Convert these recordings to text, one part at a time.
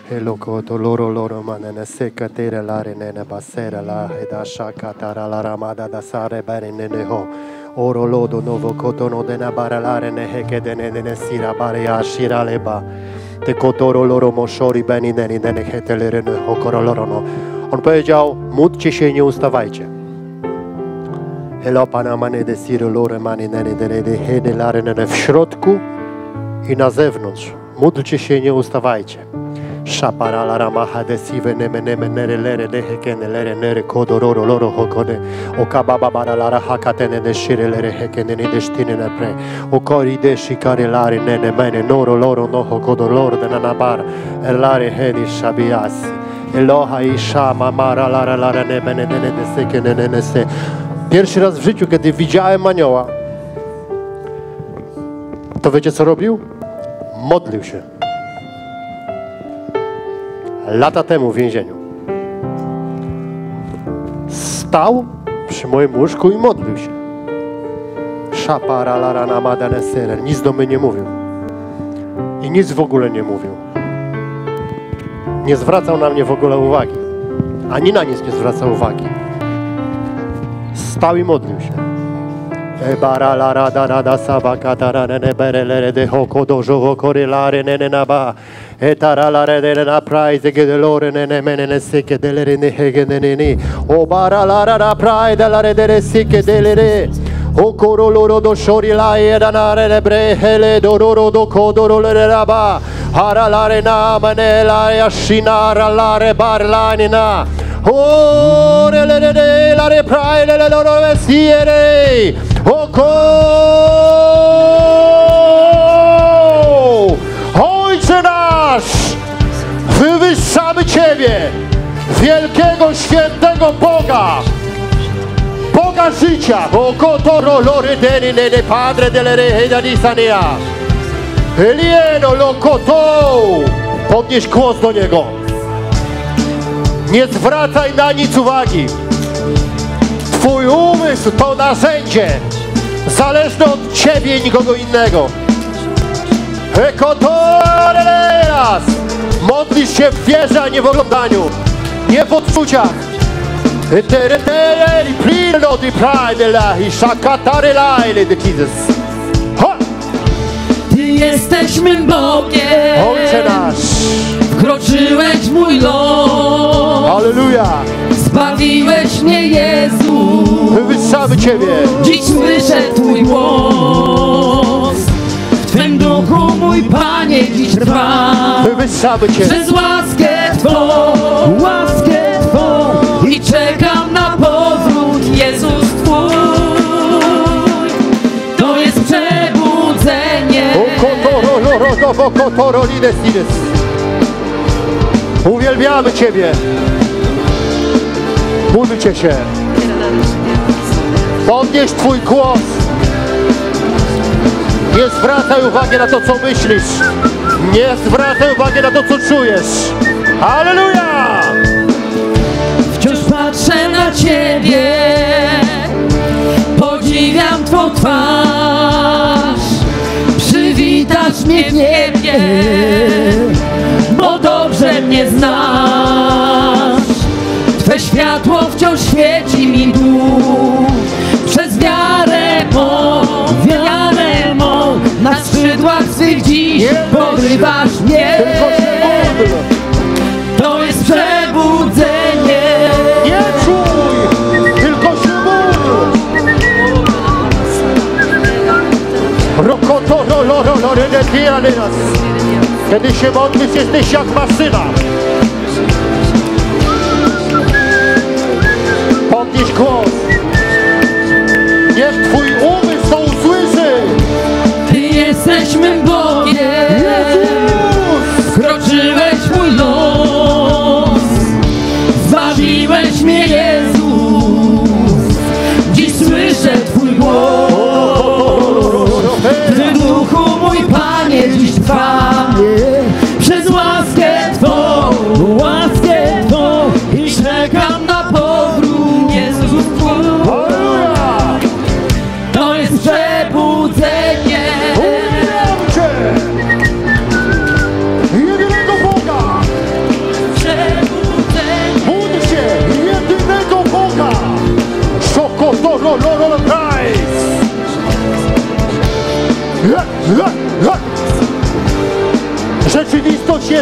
Eloko to loro manene seka tere lare nene basera la edasha katara la ramada da sare bere nene ho. Oro lodo novo kotono dena baralare ne heke dene nene sira bare ya shira leba. Te kotoro loro moszori beni neni nene hetelere ne hokoro loro no. On powiedział, módlcie się i nie ustawajcie. Elopana mane de siro lore mani nene dene de hede lare nene w środku i na zewnątrz. Módlcie się i nie ustawajcie. Shapara la ramaha de sive neme nere lere de hekene lere nere kodororo loro hokone okababa bara lara hakatene de shire lere hekene ne de shtine ne pre okori de shikare lare nene mene noro loro no hokodolor de nanabar elare hedi shabiasi Eloha i shama mara lara neme nene de sekene nene se. Pierwszy raz w życiu, kiedy widziałem anioła, to wiecie co robił? Modlił się. Lata temu w więzieniu. Stał przy moim łóżku i modlił się. Szapara larana madane serer. Nic do mnie nie mówił. I nic w ogóle nie mówił. Nie zwracał na mnie w ogóle uwagi. Ani na nic nie zwracał uwagi. Stał i modlił się. Bara lara da da sabaka tarane berelere de hokodojo hokorelare nene naba. Etaralare de na praise che delore nene menene seke delere ne hegenene. O bara lara da praide la redere seke delere. O coro loro do shori la edanare ne brehele dororo do kodoro le raba. Haralare na manela yashinara lare barlanina. O le la re praide le loro vestiere. O Ojcze nasz, wywyższamy Ciebie, wielkiego, świętego Boga, Boga życia. O kotoro lore deni nene padre delle rehe di sania. Elieno lokoto. Podnieś głos do Niego. Nie zwracaj na nic uwagi. Twój umysł to narzędzie, zależne od Ciebie i nikogo innego. Ekotoreras! Modlisz się w wierze, a nie w oglądaniu, nie w odczuciach. Ty jesteś mym Bogiem. Ojcze nasz, wkroczyłeś w mój los. Alleluja. Zbawiłeś mnie, Jezu. Wywyższamy Ciebie. Dziś słyszę Twój głos. W Twym duchu, mój Panie, dziś trwam. Wywyższamy Cię. Przez łaskę Twą i czekam na powrót, Jezus Twój. To jest przebudzenie. Uwielbiamy Ciebie. Módlcie się. Podnieś Twój głos. Nie zwracaj uwagi na to, co myślisz. Nie zwracaj uwagi na to, co czujesz. Halleluja! Wciąż patrzę na Ciebie, podziwiam Twą twarz. Przywitasz mnie w niebie, bo dobrze mnie znasz. Twe światło wciąż świeci mi duch. Przez wiarę mą, na skrzydłach swych dziś porywasz mnie. To jest przebudzenie. Nie czuj, tylko się módl. Kiedy się modlisz, jesteś jak maszyna. Podnieś głos. Niech Twój umysł to usłyszy. Ty jesteś mym Bogiem. Wkroczyłeś w mój los. Zbawiłeś mnie, Jezus. Dziś słyszę Twój głos. W duchu, mój Panie, dziś trwam. Przez łaskę Twą i czekam na powrót, Jezus Twój. To jest przebudzenie.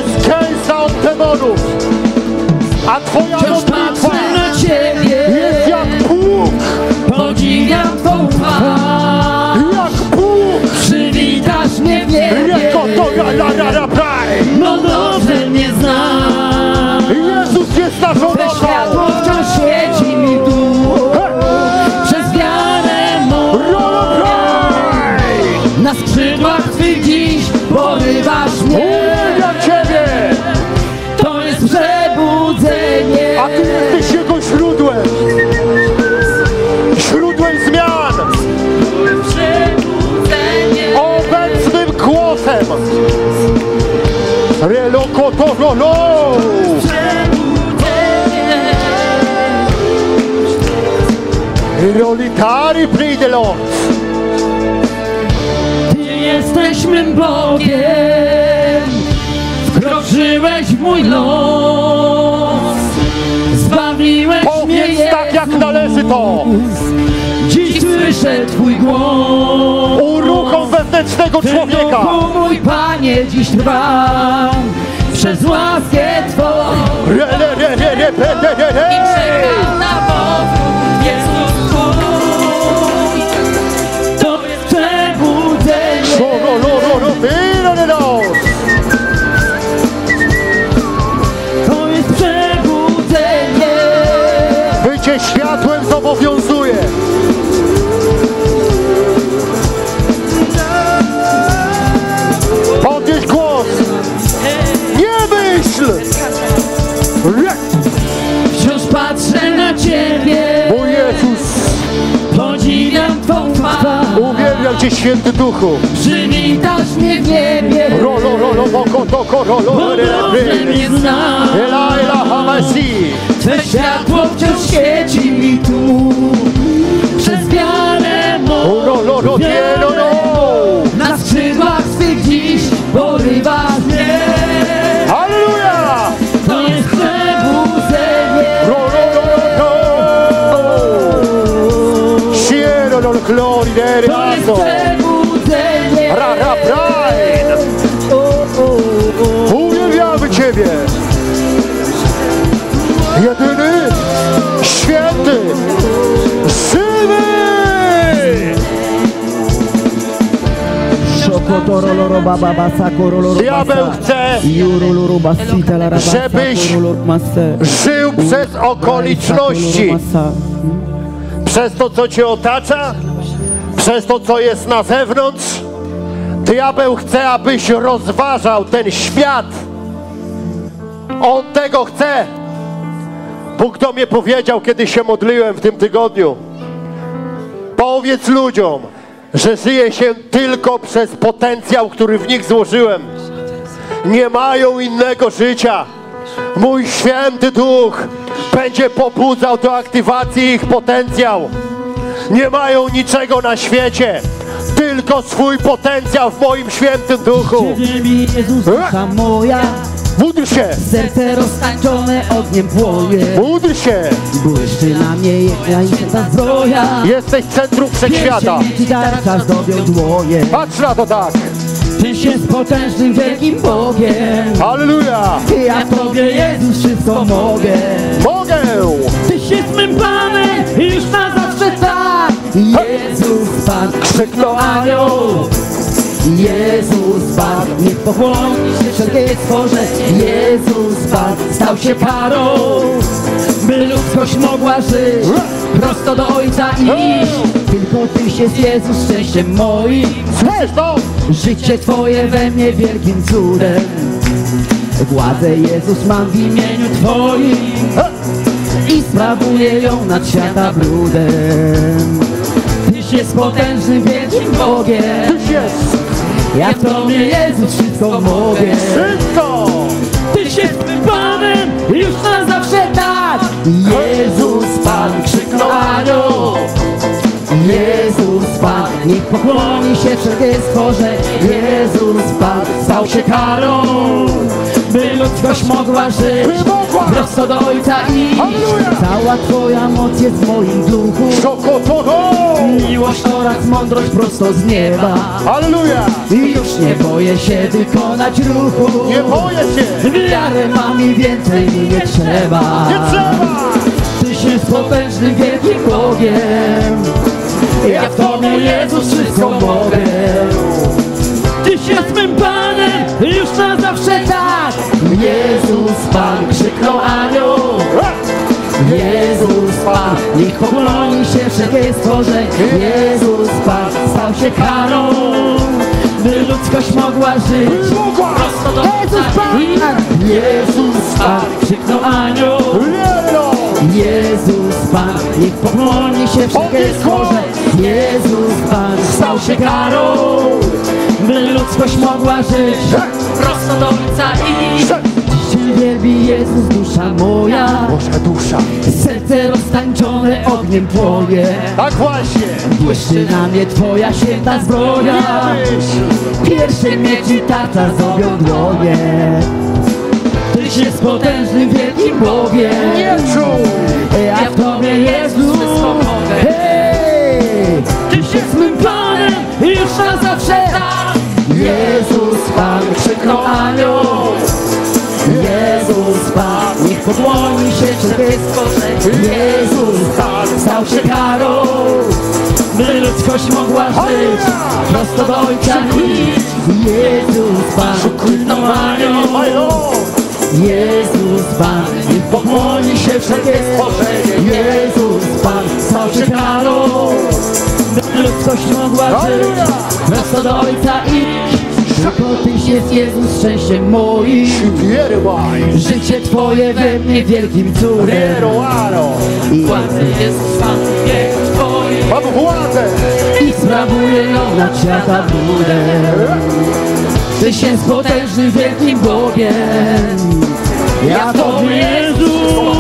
zwycięzca od demonów. A Twoja Wciąż modlitwa patrzę na Ciebie, jest jak Bóg. podziwiam Twą chwałę. Jak Bóg. Przywitasz mnie w niebie, no dobrze mnie znasz. Jezus jest naszą Te nogą. światło wciąż świeci mi tu, przez wiarę moją. Na skrzydłach Twych dziś porywasz mnie. Uwielbiam Ciebie. To jest przebudzenie. A Ty jesteś Jego źródłem. Źródłem zmian. Przebudzenie. Obecnym głosem. Relokotololo. Rolitari przyjdzie Lord. Ty jesteś mym Bogiem, wkroczyłeś w mój los, zbawiłeś mnie. Powiedz tak jak należy to. Dziś słyszę Twój głos. Uruchom wewnętrznego człowieka. Duchu mój Panie dziś trwa, przez łaskę Twą. I czekam na powrót Jezus Twój. To jest przebudzenie. To jest przebudzenie. Bycie światłem zobowiązuje. Podnieś głos. Nie myśl. Wciąż patrzę na Ciebie, Mój Jezus. podziwiam Twą chwałę. Uwielbiam Cię, Święty Duchu. Przywitasz mnie w niebie, bo dobrze mnie znasz. Twe światło wciąż świeci mi tu, przez wiarę moją. Na skrzydłach Swych dziś porywasz mnie. Halleluja! To jest przebudzenie. To jest przebudzenie. Uwielbiamy Ciebie. Jedyny, święty, żywy. Diabeł chce, żebyś żył przez okoliczności, przez to, co Cię otacza, przez to, co jest na zewnątrz. Diabeł chce, abyś rozważał ten świat. On tego chce. Bóg do mnie powiedział, kiedy się modliłem w tym tygodniu. Powiedz ludziom, że żyje się tylko przez potencjał, który w nich złożyłem. Nie mają innego życia. Mój Święty Duch będzie pobudzał do aktywacji ich potencjał. Nie mają niczego na świecie, tylko swój potencjał w moim Świętym Duchu. Jezusa moja, Módl się, serce roztańczone ogniem płonie. módl się. Błyszczy na mnie jedna i ta zbroja. Jesteś centrum wszechświata. Ci tarcza zdobią dłonie. Patrz na to tak. Tyś jest potężnym, wielkim Bogiem. Halleluja. Ja Tobie, Jezus, wszystko mogę. Mogę. Tyś jest mym Panem i już na zawsze tak. Jezus Pan, krzyknął anioł. Jezus Pan, niech pochłoni się wszelkie stworzenie. Jezus Pan stał się karą, by ludzkość mogła żyć, prosto do Ojca iść. Tylko Tyś jest Jezus szczęściem moim. Słyszysz to? Życie Twoje we mnie wielkim cudem. Władzę Jezus mam w imieniu Twoim i sprawuję ją nad świata brudem. Tyś jest potężnym, wielkim Bogiem. Tyś jest. Ja w Tobie, Jezus, wszystko mogę. Wszystko. Tyś jest Panem, już na zawsze tak. Jezus Pan, krzyknął anioł. Jezus Pan, niech pokłoni się wszelkie stworzenie. Jezus Pan stał się karą, by ludzkość ludzkość mogła żyć, prosto do Ojca iść. Cała Twoja moc jest w moim duchu, miłość oraz mądrość prosto z nieba. Halleluja! I już nie boję się wykonać ruchu, Nie boję się! wiarę mam i więcej mi nie trzeba. Nie trzeba! Tyś jest potężnym, wielkim Bogiem, ja w Tobie, Jezus, wszystko mogę. Tyś jest mym Panem, już na zawsze tak. Jezus Pan, krzyknął anioł. Jezus Pan, niech pokloni się wszelkie stworzenie. Jezus Pan stał się karą, by ludzkość mogła żyć. Prosto do Jezus Pan, Jezus Pan, krzyknął anioł. Jezus Pan, niech pokloni się wszelkie stworzenie. Jezus Pan stał się karą, by ludzkość mogła żyć. Prosto do Ojca iść. Cię wielbi Jezus, dusza moja, Boża dusza! serce roztańczone ogniem płonie. Tak właśnie! Błyszczy na mnie Twoja święta zbroja, pierwszy miecz i tarcza zrobią dłonie. Tyś jest potężnym, wielkim Bogiem, Nie czuł! ja w Tobie, Jezus, hej! Tyś jest mym Panem, już na zawsze tak. Jezus Pan, krzyknął anioł. Jezus Pan, niech pokłoni się wszelkie stworzenie. Jezus Pan stał się karą, by ludzkość mogła żyć. Prosto do Ojca iść. Jezus Pan, krzyknął anioł. Jezus Pan, niech pokłoni się wszelkie stworzenie. Jezus Pan stał się karą, by ludzkość mogła żyć. Prosto do Ojca iść. Tylko Tyś jest Jezus szczęściem moim, życie Twoje we mnie wielkim cudem. Władzę Jezus Pan jest Twoim, Mam władzę! i sprawuje ją nad świata budem. Tyś jest potężnym, wielkim Bogiem, ja w Tobie, Jezus.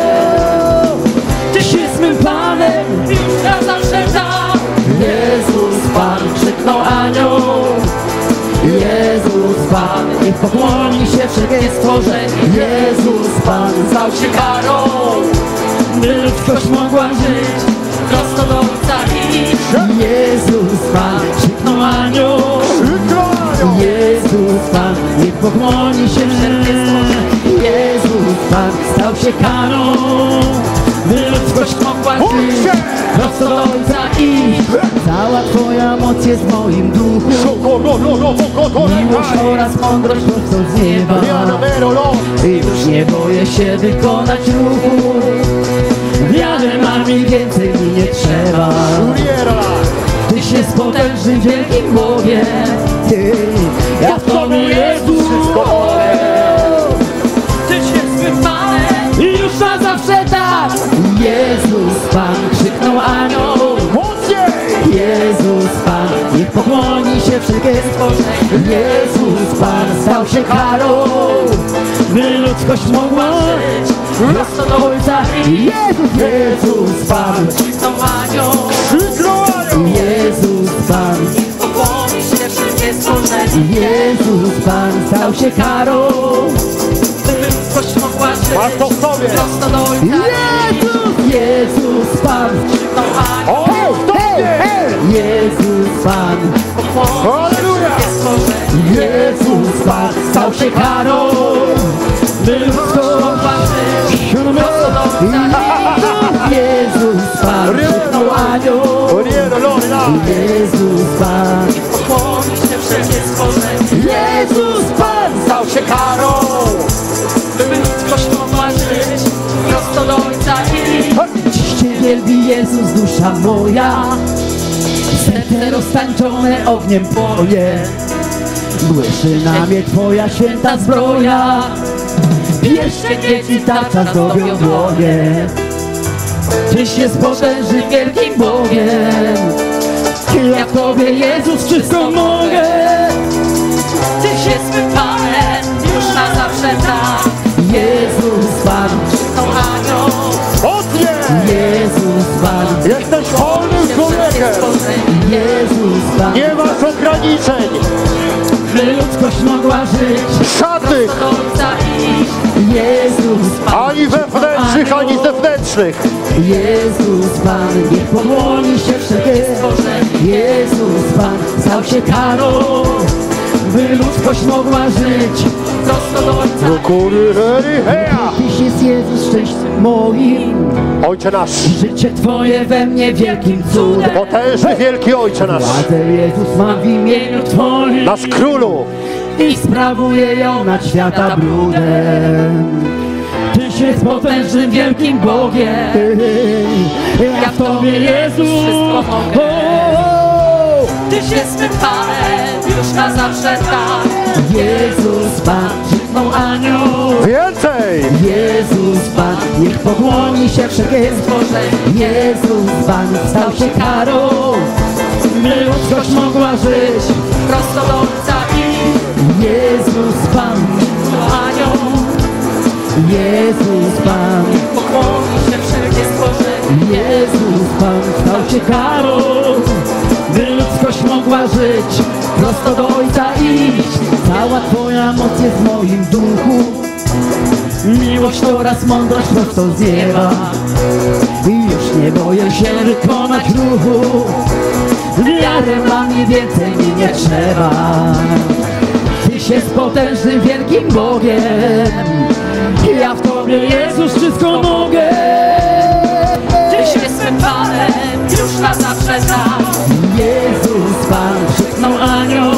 Tyś jest mym Panem, już na zawsze tak. Jezus Pan, krzyknął anioł. Jezus Pan, niech pokłoni się wszelkie stworzenie. Jezus Pan stał się karą, by ludzkość mogła żyć. Prosto do Ojca iść. Jezus Pan, krzyknął anioł. Jezus Pan, niech pokłoni się wszelkie stworzenie. Jezus Pan stał się karą, by ludzkość mogła żyć. Prosto do Ojca iść. Cała Twoja moc jest w moim duchu, miłość oraz mądrość prosto z nieba. I już nie boję się wykonać ruchu, wiarę mam i więcej mi nie trzeba. Tyś jest potężnym, wielkim Bogiem, ja w Tobie, Jezus. Tyś jest mym Panem, i już na zawsze tak. Jezus Pan, krzyknął anioł. Jezus Pan, niech pokłoni się wszelkie stworzenie. Jezus Pan stał się karą, by ludzkość mogła żyć. Prosto do Ojca. Jezus Pan, krzyknął anioł. Jezus Pan, niech pokłoni się wszelkie stworzenie. Jezus Pan stał się karą, by ludzkość mogła żyć. Masz to w sobie! Prosto do Ojca. Jezus Pan, krzyknął anioł. Jezus Pan, Halleluja! Jezus Pan stał się karą, by ludzkość mogła żyć. Prosto do Ojca. Jezus Pan, krzyknął anioł. Jezus Pan, pokłoni się wszelkie stworzenie. Jezus Pan stał się karą, by ludzkość mogła żyć. Prosto do Ojca iść. Dziś Cię wielbi Jezus, dusza moja, serce roztańczone ogniem płonie. Błyszczy na mnie Twoja święta zbroja, pierwszy miecz i tarcza zdobią dłonie. Tyś jest potężnym, wielkim Bogiem, ja w Tobie, Jezus, wszystko mogę. Tyś jest mym Panem, już na zawsze tak. Jezus Pan, krzyknął anioł. Jezus Pan, Jesteś wolnym człowiekiem! Jezus Pan, Nie masz ograniczeń! by ludzkość mogła żyć. Żadnych! Jezus Pan, Ani wewnętrznych, ani zewnętrznych. Jezus Pan, niech pokłoni się wszelkie stworzenie. Jezus Pan stał się karą, by ludzkość mogła żyć. Prosto do Ojca. Tyś jest Jezus szczęściem moim. Ojcze nasz, Życie Twoje we mnie wielkim cudem. potężny, wielki Ojcze nasz, Władzę Jezus mam w imieniu Twoim nasz Królu, i sprawuję ją nad świata brudem. Tyś jest potężnym, wielkim Bogiem. Ja w Tobie, Jezus, wszystko mogę. Tyś jest mym Panem, już na zawsze tak. Jezus Pan, krzyknął anioł. więcej! Jezus Pan, niech pokłoni się wszelkie stworzenie. Jezus Pan stał się karą, by ludzkość mogła żyć. Prosto do Ojca i Jezus Pan, anioł. Jezus Pan, Pokłoni się wszelkie stworzenie. Jezus Pan stał się karą, by ludzkość mogła żyć. Prosto do Ojca iść, cała Twoja moc jest w moim duchu. Miłość oraz mądrość prosto z nieba. I już nie boję się wykonać ruchu. Wiarę mam i więcej mi nie trzeba. Tyś jest potężnym, wielkim Bogiem. Ja w Tobie, Jezus, wszystko mogę. Tyś jest mym Panem, już na zawsze tak. Jezus Pan, krzyknął anioł.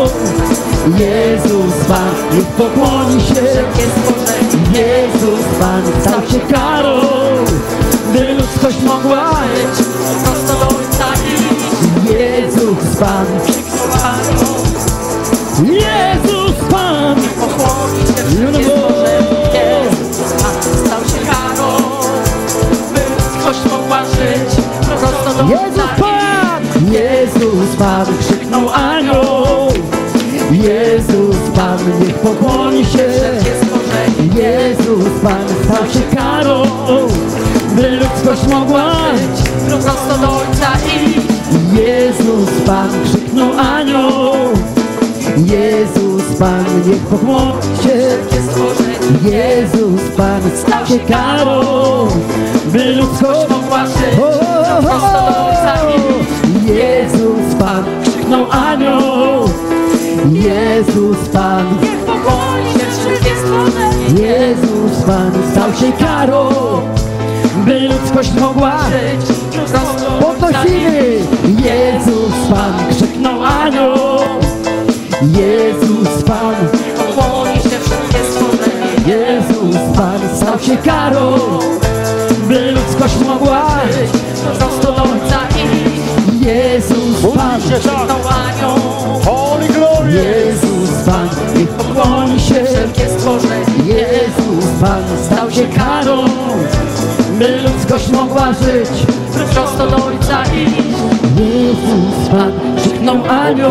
Jezus Pan, niech pokłoni się. Wszelkie stworzenie. Jezus Pan stał się karą, by ludzkość mogła żyć. Prosto do Ojca i Jezus Pan, anioł. Jezus Pan, Pokłoni się wszelkie stworzenie. Jezus Pan stał się karą, by ludzkość mogła żyć. Prosto do Jezus Ojca Pan, Jezus Pan, krzyknął anioł. Jezus Pan, niech pokłoni się. wszelkie stworzenie. Jezus Pan stał się karą, by ludzkość mogła żyć. Prosto do Ojca i Jezus Pan, krzyknął anioł. Jezus Pan, niech pokłoni się. wszelkie stworzenie. Jezus Pan stał się karą, by ludzkość Mogła żyć. Prosto do Ojca i Jezus Pan, krzyknął anioł. Jezus Pan, niech pokłoni się wszelkie stworzenie. Jezus Pan stał się karą, by ludzkość mogła Żyć. Prosto do Ojca podnosimy. Jezus Pan, krzyknął anioł. Jezus Pan, pokłoni się wszelkie stworzenie. Jezus Pan stał się karą, by ludzkość mogła Żyć. Prosto do Ojca i Jezus Pan, krzyknął anioł. Holy glory! Jezus Pan, niech pokłoni się. Wszelkie stworzenie. Jezus Pan stał się karą, by ludzkość mogła żyć. Prosto do Ojca i Jezus Pan, krzyknął anioł.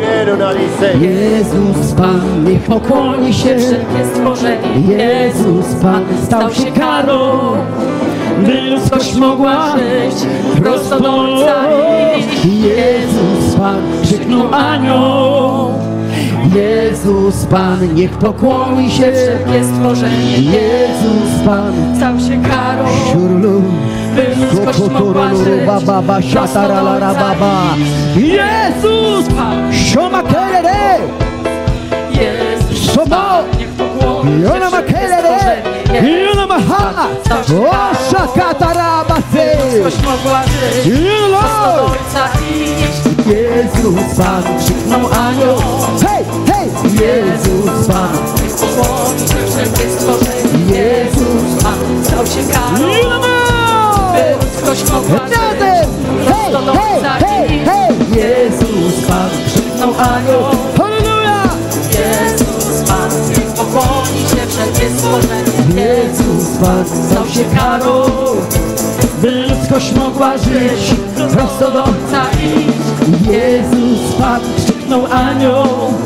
Jezus Pan, niech pokłoni się. wszelkie stworzenie. Jezus Pan stał się karą, by ludzkość mogła Żyć. Prosto do Ojca i Jezus Pan, krzyknął anioł. Jezus Pan, niech pokłoni się. wszelkie stworzenie. Jezus Pan, Stał się karą, szurlu, by ludzkość mogła żyć. baba, siatarala, baba. Jezus Pan, siomakelere, Jezus sobo, niech pokłoni się Jona wszelkie makelere, stworzenie. Jona mahala, o szakatarabase. Ludzkość mogła żyć. Prosto do Ojca i Jezus Pan, krzyknął anioł. Hej, hej! Jezus Pan, pokłoni się wszelkie stworzenie. Jezus Pan stał się karą, by ludzkość mogła żyć. razem! Hej, Prosto do hej, Ojca hej, i hej! Jezus Pan, krzyknął anioł. Halleluja! Jezus Pan niech pokłoni się wszelkie stworzenie. Jezus Pan stał się karą, by ludzkość mogła żyć. Prosto do Ojca i Jezus Pan, krzyknął anioł.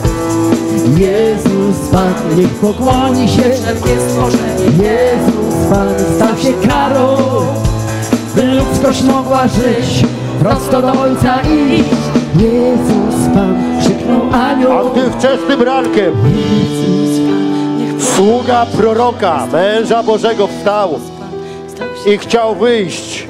Jezus Pan, niech pokłoni się. wszelkie stworzenie. Jezus Pan stał się karą, by ludzkość mogła żyć. Prosto do Ojca iść. Jezus Pan, krzyknął anioł. A gdy wczesnym rankiem sługa proroka, męża Bożego wstał i chciał wyjść,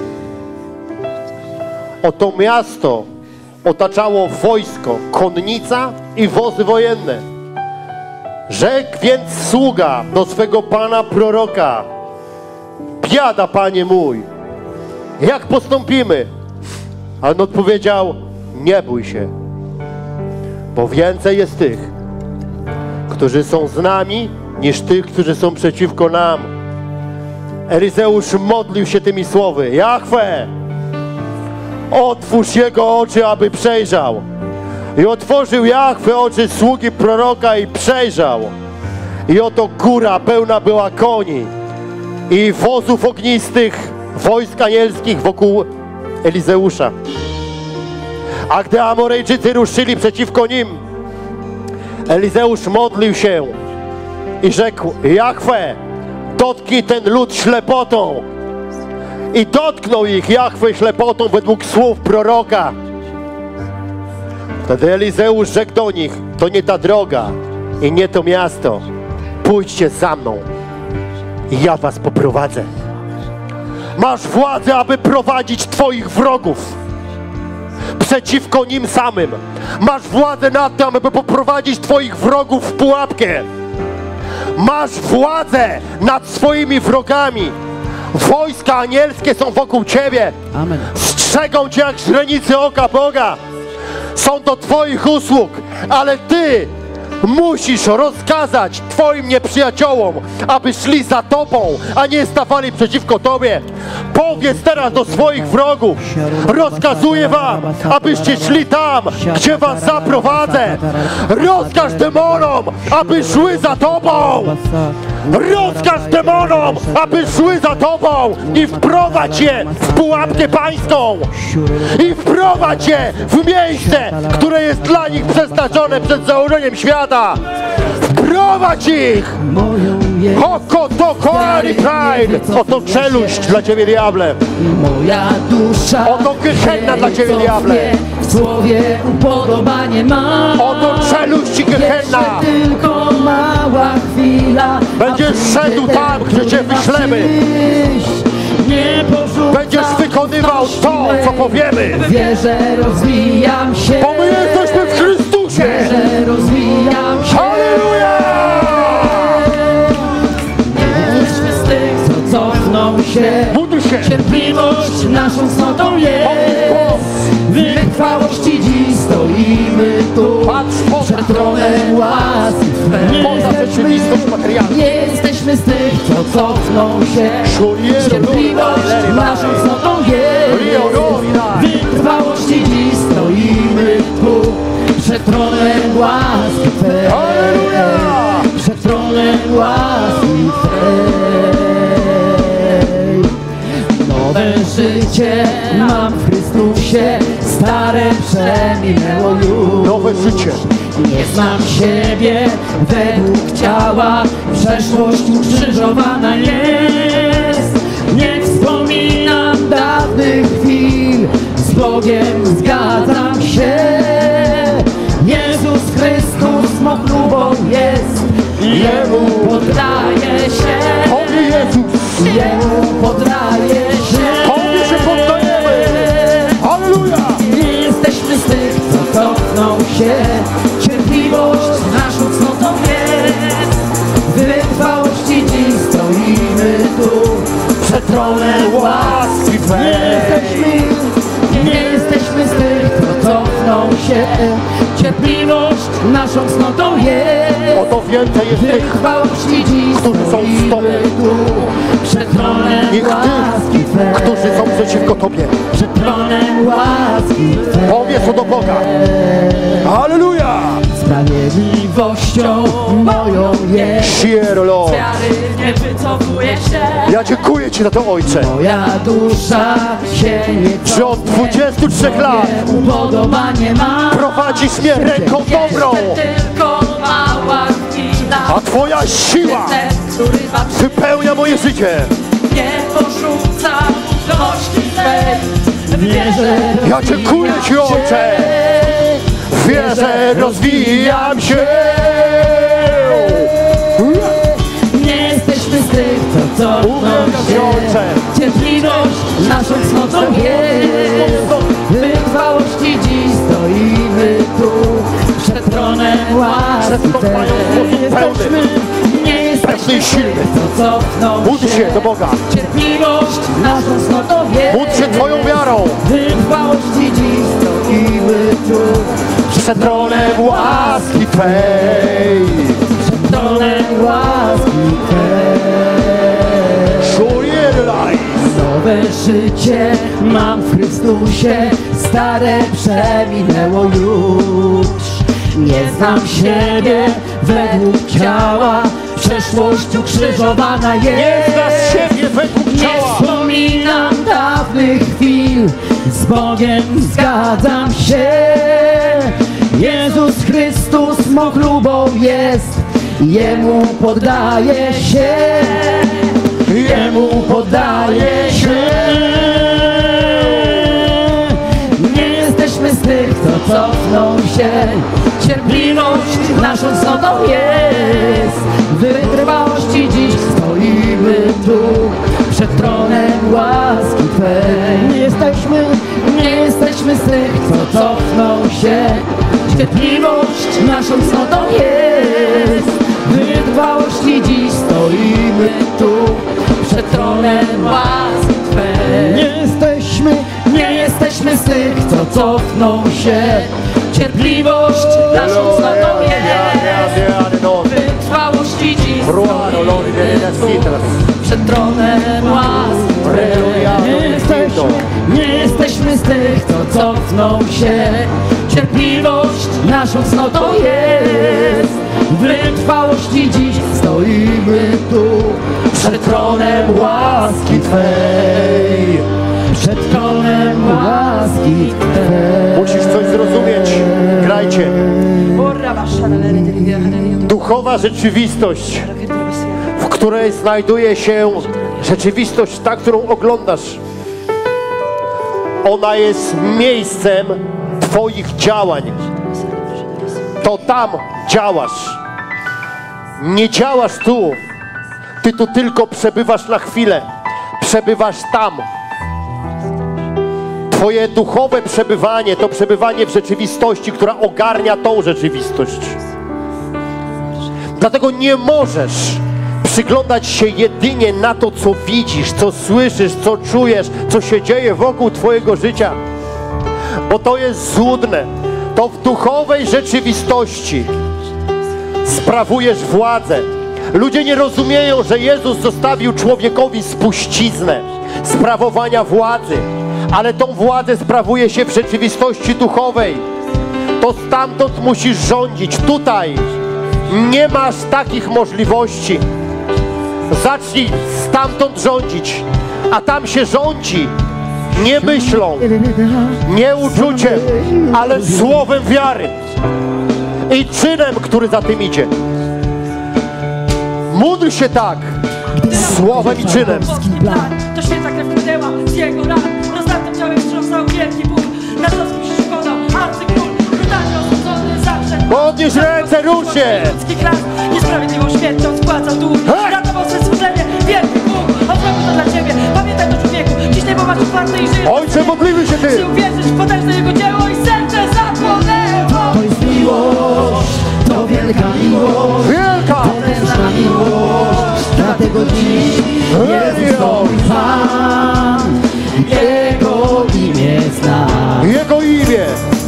oto miasto otaczało wojsko, konnica i wozy wojenne. Rzekł więc sługa do swego pana proroka: biada, panie mój, jak postąpimy? A on odpowiedział: nie bój się, bo więcej jest tych, którzy są z nami, niż tych, którzy są przeciwko nam. Elizeusz modlił się tymi słowy: Jahwe, otwórz jego oczy, aby przejrzał. I otworzył Jahwe oczy sługi proroka i przejrzał. I oto góra pełna była koni i wozów ognistych, wojsk anielskich wokół Elizeusza. A gdy Amorejczycy ruszyli przeciwko nim, Elizeusz modlił się i rzekł: Jahwe, dotknij ten lud ślepotą. I dotknął ich Jahwe ślepotą według słów proroka. Wtedy Elizeusz rzekł do nich: to nie ta droga i nie to miasto. Pójdźcie za mną i ja was poprowadzę. Masz władzę, aby prowadzić twoich wrogów przeciwko nim samym. Masz władzę nad tym, aby poprowadzić twoich wrogów w pułapkę. Masz władzę nad swoimi wrogami. Wojska anielskie są wokół ciebie. Amen. Strzegą cię jak źrenicy oka Boga. Są do twoich usług, ale ty musisz rozkazać twoim nieprzyjaciołom, aby szli za tobą, a nie stawali przeciwko tobie. Powiedz teraz do swoich wrogów: rozkazuję wam, abyście szli tam, gdzie was zaprowadzę. Rozkaż demonom, aby szły za tobą. Rozkaż demonom, aby szły za tobą i wprowadź je w pułapkę pańską. I wprowadź je w miejsce, które jest dla nich przeznaczone przed założeniem świata. Wprowadź ich! Oko to koari pride! Oto czeluść dla ciebie, diable! Moja dusza oto gehenna dla ciebie, diable! W słowie upodobanie ma. Oto czeluść i gehenna! Tylko mała chwila. Będziesz szedł tam, gdzie cię wyślemy! Będziesz wykonywał to, co powiemy! Wierzę, rozwijam się. Bo my jesteśmy w Chrystusie! Wierzę, rozwijam się. Halleluja! Jesteśmy z tych, co cofną się. Módl się! Cierpliwość naszą cnotą jest. Wytrwałości dziś stoimy tu. Patrz poza przed tronem łaski Twej. poza rzeczywistość materialną. Nie jesteśmy z tych, co cofną się. Cierpliwość naszą cnotą jest. Wytrwałości dziś stoimy tu. Przed tronem łaski Twej. Przed tronem łaski Twej. Nowe życie mam w Chrystusie, stare przeminęło już. Nowe życie. Nie znam siebie według ciała, przeszłość ukrzyżowana jest. Nie wspominam dawnych chwil, z Bogiem zgadzam się. Jezus Chrystus mą chlubą jest, Jemu poddaję się. Tobie, Jezus! Jemu poddaję się. Tobie się poddajemy! Halleluja! Nie jesteśmy z tych, co cofną się. Cierpliwość naszą cnotą jest. Wytrwałości dziś stoimy tu. Przed tronem łaski Twej. Nie jesteśmy z tych, co cofną się. Cierpliwość naszą cnotą jest. Oto więcej jest tych, Wytrwałości dziś którzy są z Tobą. tu. Przed tronem i łaski tych, Twej. którzy są przeciwko Tobie. Przed tronem łaski Twej. Powiedz to do Boga. Halleluja! Sprawiedliwością moją jest. Dear Lord. Wiary nie wycofuje się. Ja dziękuję Ci za to, Ojcze, Moja dusza się nie że od 23 lat upodobanie ma. prowadzisz mnie ręką dobrą, Tylko mała chwila. a Twoja siła Ten, który ma wypełnia moje życie. nie porzuca ufności Twej. Wierzę, Ja dziękuję Ci, Ojcze. w wierze rozwijam się. Nie jesteśmy z tych, co cofną się. Cierpliwość naszą cnotą jest. Wytrwałości dziś stoimy tu, przed tronem łaski jesteśmy. Nie jesteśmy z tych, co cofną Módl się do Boga. Cierpliwość naszą cnotą jest. Módl się Twoją wiarą. Wytrwałości dziś stoimy tu, Przed tronem łaski Twej. przed tronem łaski Twej. Nowe życie mam w Chrystusie, stare przeminęło już. Nie znam siebie według ciała, przeszłość ukrzyżowana jest. Nie znasz siebie według Nie ciała. wspominam dawnych chwil, z Bogiem zgadzam się. Jezus Chrystus mą chlubą jest, Jemu poddaję się. Jemu poddaję się. Nie jesteśmy z tych, co cofną się. Cierpliwość naszą cnotą jest. Wytrwałości dziś stoimy tu, przed tronem łaski Twej. Nie jesteśmy z tych, co cofną się. Cierpliwość naszą cnotą jest. Wytrwałości dziś stoimy tu, przed tronem łaski Twej. Nie jesteśmy z tych, co cofną się. Cierpliwość naszą cnotą jest. Wytrwałości dziś stoimy tu, przed tronem łaski Twej. Nie jesteśmy z tych, co cofną się. Cierpliwość naszą cnotą jest. Wytrwałości dziś stoimy tu, przed tronem łaski Twej. Przed tronem łaski Twej. Musisz coś zrozumieć. Grajcie. Duchowa rzeczywistość, w której znajduje się rzeczywistość ta, którą oglądasz, ona jest miejscem Twoich działań. To tam działasz. Nie działasz tu. Ty tu tylko przebywasz na chwilę. Przebywasz tam. Twoje duchowe przebywanie to przebywanie w rzeczywistości, która ogarnia tą rzeczywistość. Dlatego nie możesz przyglądać się jedynie na to, co widzisz, co słyszysz, co czujesz, co się dzieje wokół Twojego życia. Bo to jest złudne. To w duchowej rzeczywistości sprawujesz władzę. Ludzie nie rozumieją, że Jezus zostawił człowiekowi spuściznę sprawowania władzy, ale tą władzę sprawuje się w rzeczywistości duchowej. To stamtąd musisz rządzić. Tutaj nie masz takich możliwości. Zacznij stamtąd rządzić, a tam się rządzi nie myślą, nie uczuciem, ale słowem wiary i czynem, który za tym idzie. Módl się tak, słowem i czynem. To świeca krew płynęła z jego ran. Rozdartym ciałem wstrząsnął wielki Bóg. Na trosku się szkodą arcykról. Brutalnie osudzony zawsze. Podnieś ręce, rusz się! Ludzki klas niesprawiedliwą śmiercią spłacał dług. Ratował swe służenie, wielki Bóg. On zrobił to dla ciebie. Pamiętaj to, człowieku. Dziś nie masz otwarte i żyjesz. Ojcze, modlimy się Ty! Chcę uwierzyć w potężne jego dzieło i serce zapłonęło. To jest miłość, to wielka miłość. Wielka! Potężna miłość, dlatego dziś Jezus to mój Pan. Jego imię znam. Jego imię!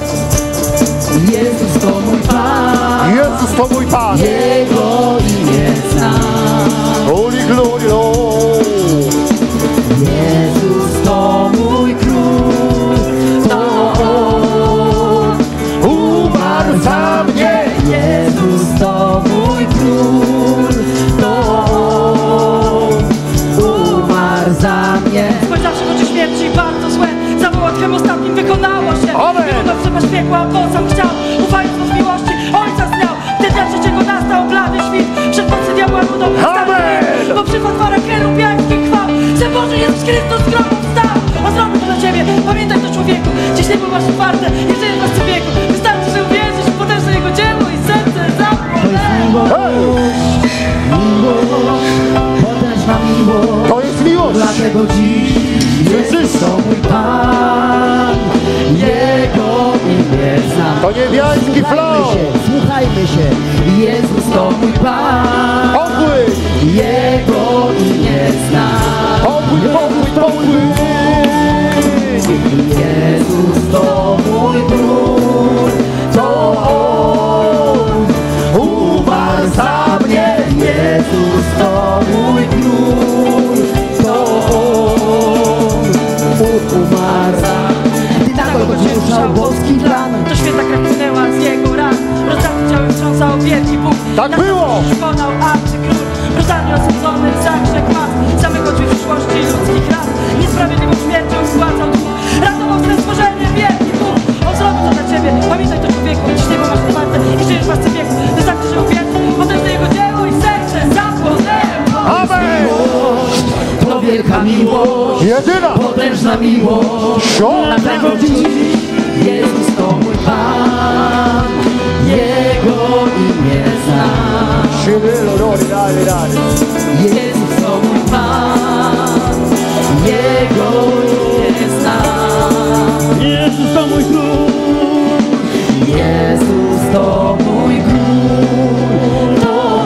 Jezus to mój Pan. Jezus to mój Pan! Jego imię znam. Holy glory, Lord! Jezus to mój król. To On umarł za mnie. Jezus to mój król. To On umarł miłość, To jest miłość. dlatego dziś Jezus to mój Pan. Jego imię znam. To niebiański flow. Słuchajmy się, Jezus to mój Pan. Popływ. Jego imię znam. Popływ, popływ, popływ. Jezus to mój król, to On umarł za mnie. Jezus to mój król, to On umarł za mnie. Gdy na Golgocie ruszał boski plan, To świetna krew płynęła z jego ran. Rozdarty ciałem wstrząsał wielki Bóg. Tak Na było. to przekonał arcykról. Brutalnie osądzony za grzech mas. Zamykał drzwi przyszłości ludzkich ras. Niesprawiedliwą śmiercią spłacał dług. Ratował wstęp stworzenie wielki Bóg. On zrobił to dla ciebie. Pamiętaj to, człowieku. Dziś niebo masz otwarte i żyjesz w łasce wieku. Wystarczy, że uwierzysz. Potężne jego dzieło i serce zapłonęło. Amen. to wielka miłość, Jedyna. potężna miłość. Dlatego dziś Jezus to mój Pan. Jego imię znam. Jezus to mój Pan. Jego imię znam. Jezus to mój król. Jezus to mój król, to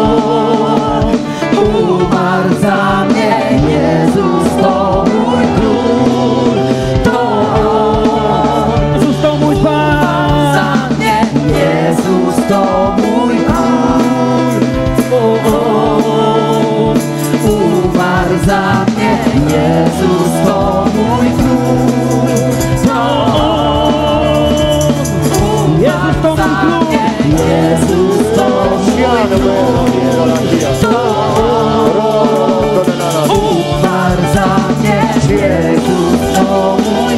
On umarł za mnie. Jezus to mój król, to On Jezus to mój Pan. za mnie. Jezus to mój król, to On umarł za mnie. Jezus to mój król, to On Jezus to mój król. Jezus to umarł za mnie. Jezus to mój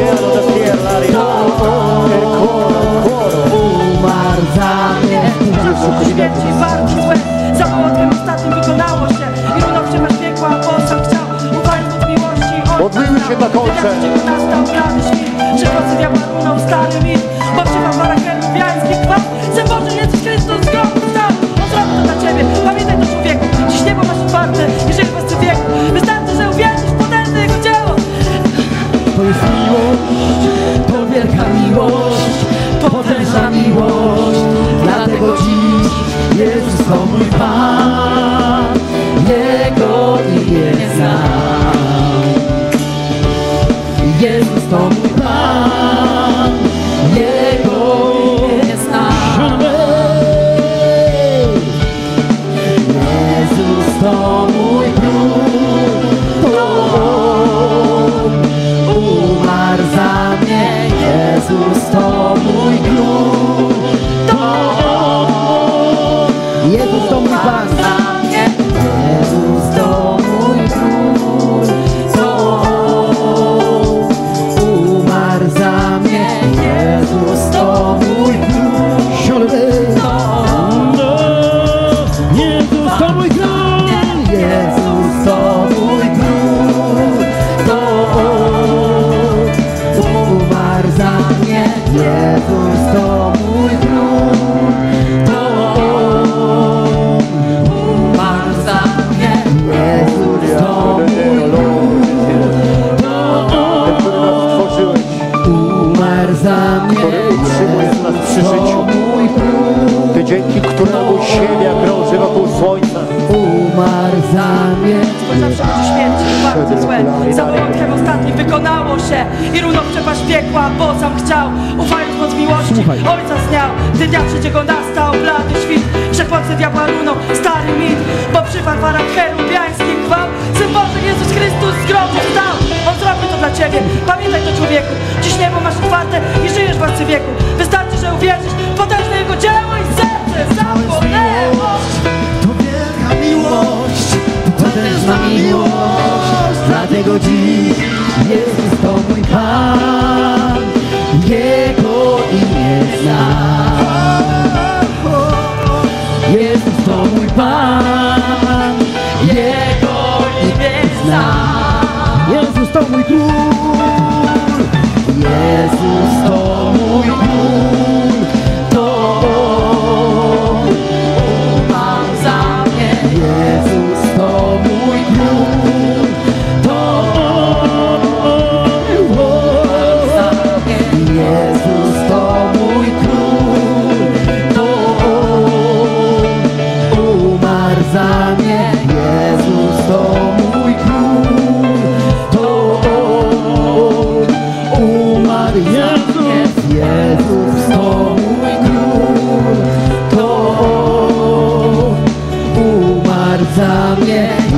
umarł za mnie. Śmierci, walki złe, za młotkiem ostatnim wykonało się. I runął przepaść piekła, bo sam chciał, ufając od miłości Ojca. Modlimy się na końcu. Jak nastał blady świt, że w nocy diabła runął stary mit. Bo przy fanfarach herlubiański chwał, Syn Boży Jezus Chrystus z grobu wstał. On zrobił to dla ciebie, pamiętaj to, człowieku. Dziś niebo masz otwarte, jeżeli w łasce wieku. Wystarczy, że uwierzysz w potężne jego dzieło. To jest miłość, to wielka miłość, potężna miłość. Dlatego dziś Jezus to mój Pan. Jego imię znam. Jezus to mój Pan. Jego imię znam. Jezus to mój król, to On umarł za mnie. Jezus to mój król, to On. Jezus to mój Pan. Jezus to mój król, to On umarł za mnie. Jezus to mój król, to On. Jezus to mój król. Jezus to mój król, to On umarł za mnie. Jezus to mój król, to On umarł za mnie. Jezus to mój król, to On umarł za mnie. Który utrzymuje nas przy Jezus życiu. to mój król, Ty, dzięki któremu ziemia krąży wokół słońca. umarł za mnie. Spojrzawszy oczy śmierci, bardzo złe. Za młotkiem ostatnim wykonało się. I runął w przepaść piekła, bo sam chciał. Ufając moc miłości, Ojca zniał. Gdy dnia trzeciego nastał blady świt, wszechmocny diabła runął stary mit. Bo przy fanfarach cherubiańskich chwał, Syn Boży Jezus Chrystus z grobu wstał. On zrobił to dla ciebie, pamiętaj to, człowieku. Dziś niebo masz otwarte i żyjesz w łasce wieku. Wystarczy, że uwierzysz w potężne jego dzieło i serce zapłonęło. To wielka miłość, potężna miłość. Dlatego dziś Jezus to mój Pan. Jego imię znam. Jezus to mój Pan. Jego imię znam. Jezus to mój król. Jezus to mój król, to On umarł za mnie. Jezus to mój król,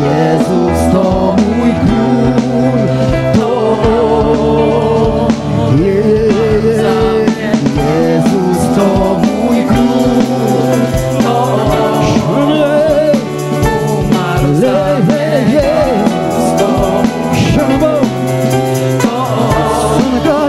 Jezus to mój król, to On. Jezus to mój król, to On. Umarł za mnie. Jezus to mój król, to On.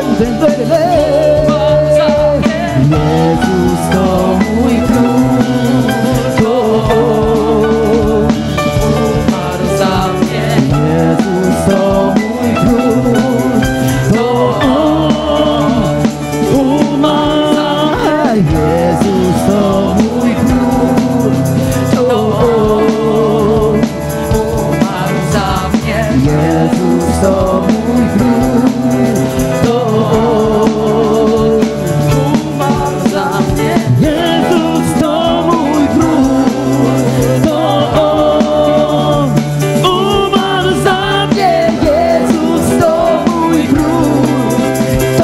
Jezus to mój król, to On. Umarł za mnie. Jezus to mój król, to On. Umarł za mnie. Jezus to mój król, to On. Umarł za mnie. Jezus to mój król, to On. Umarł za mnie. Jezus to mój król, to On. Umarł za mnie. Jezus to mój król, to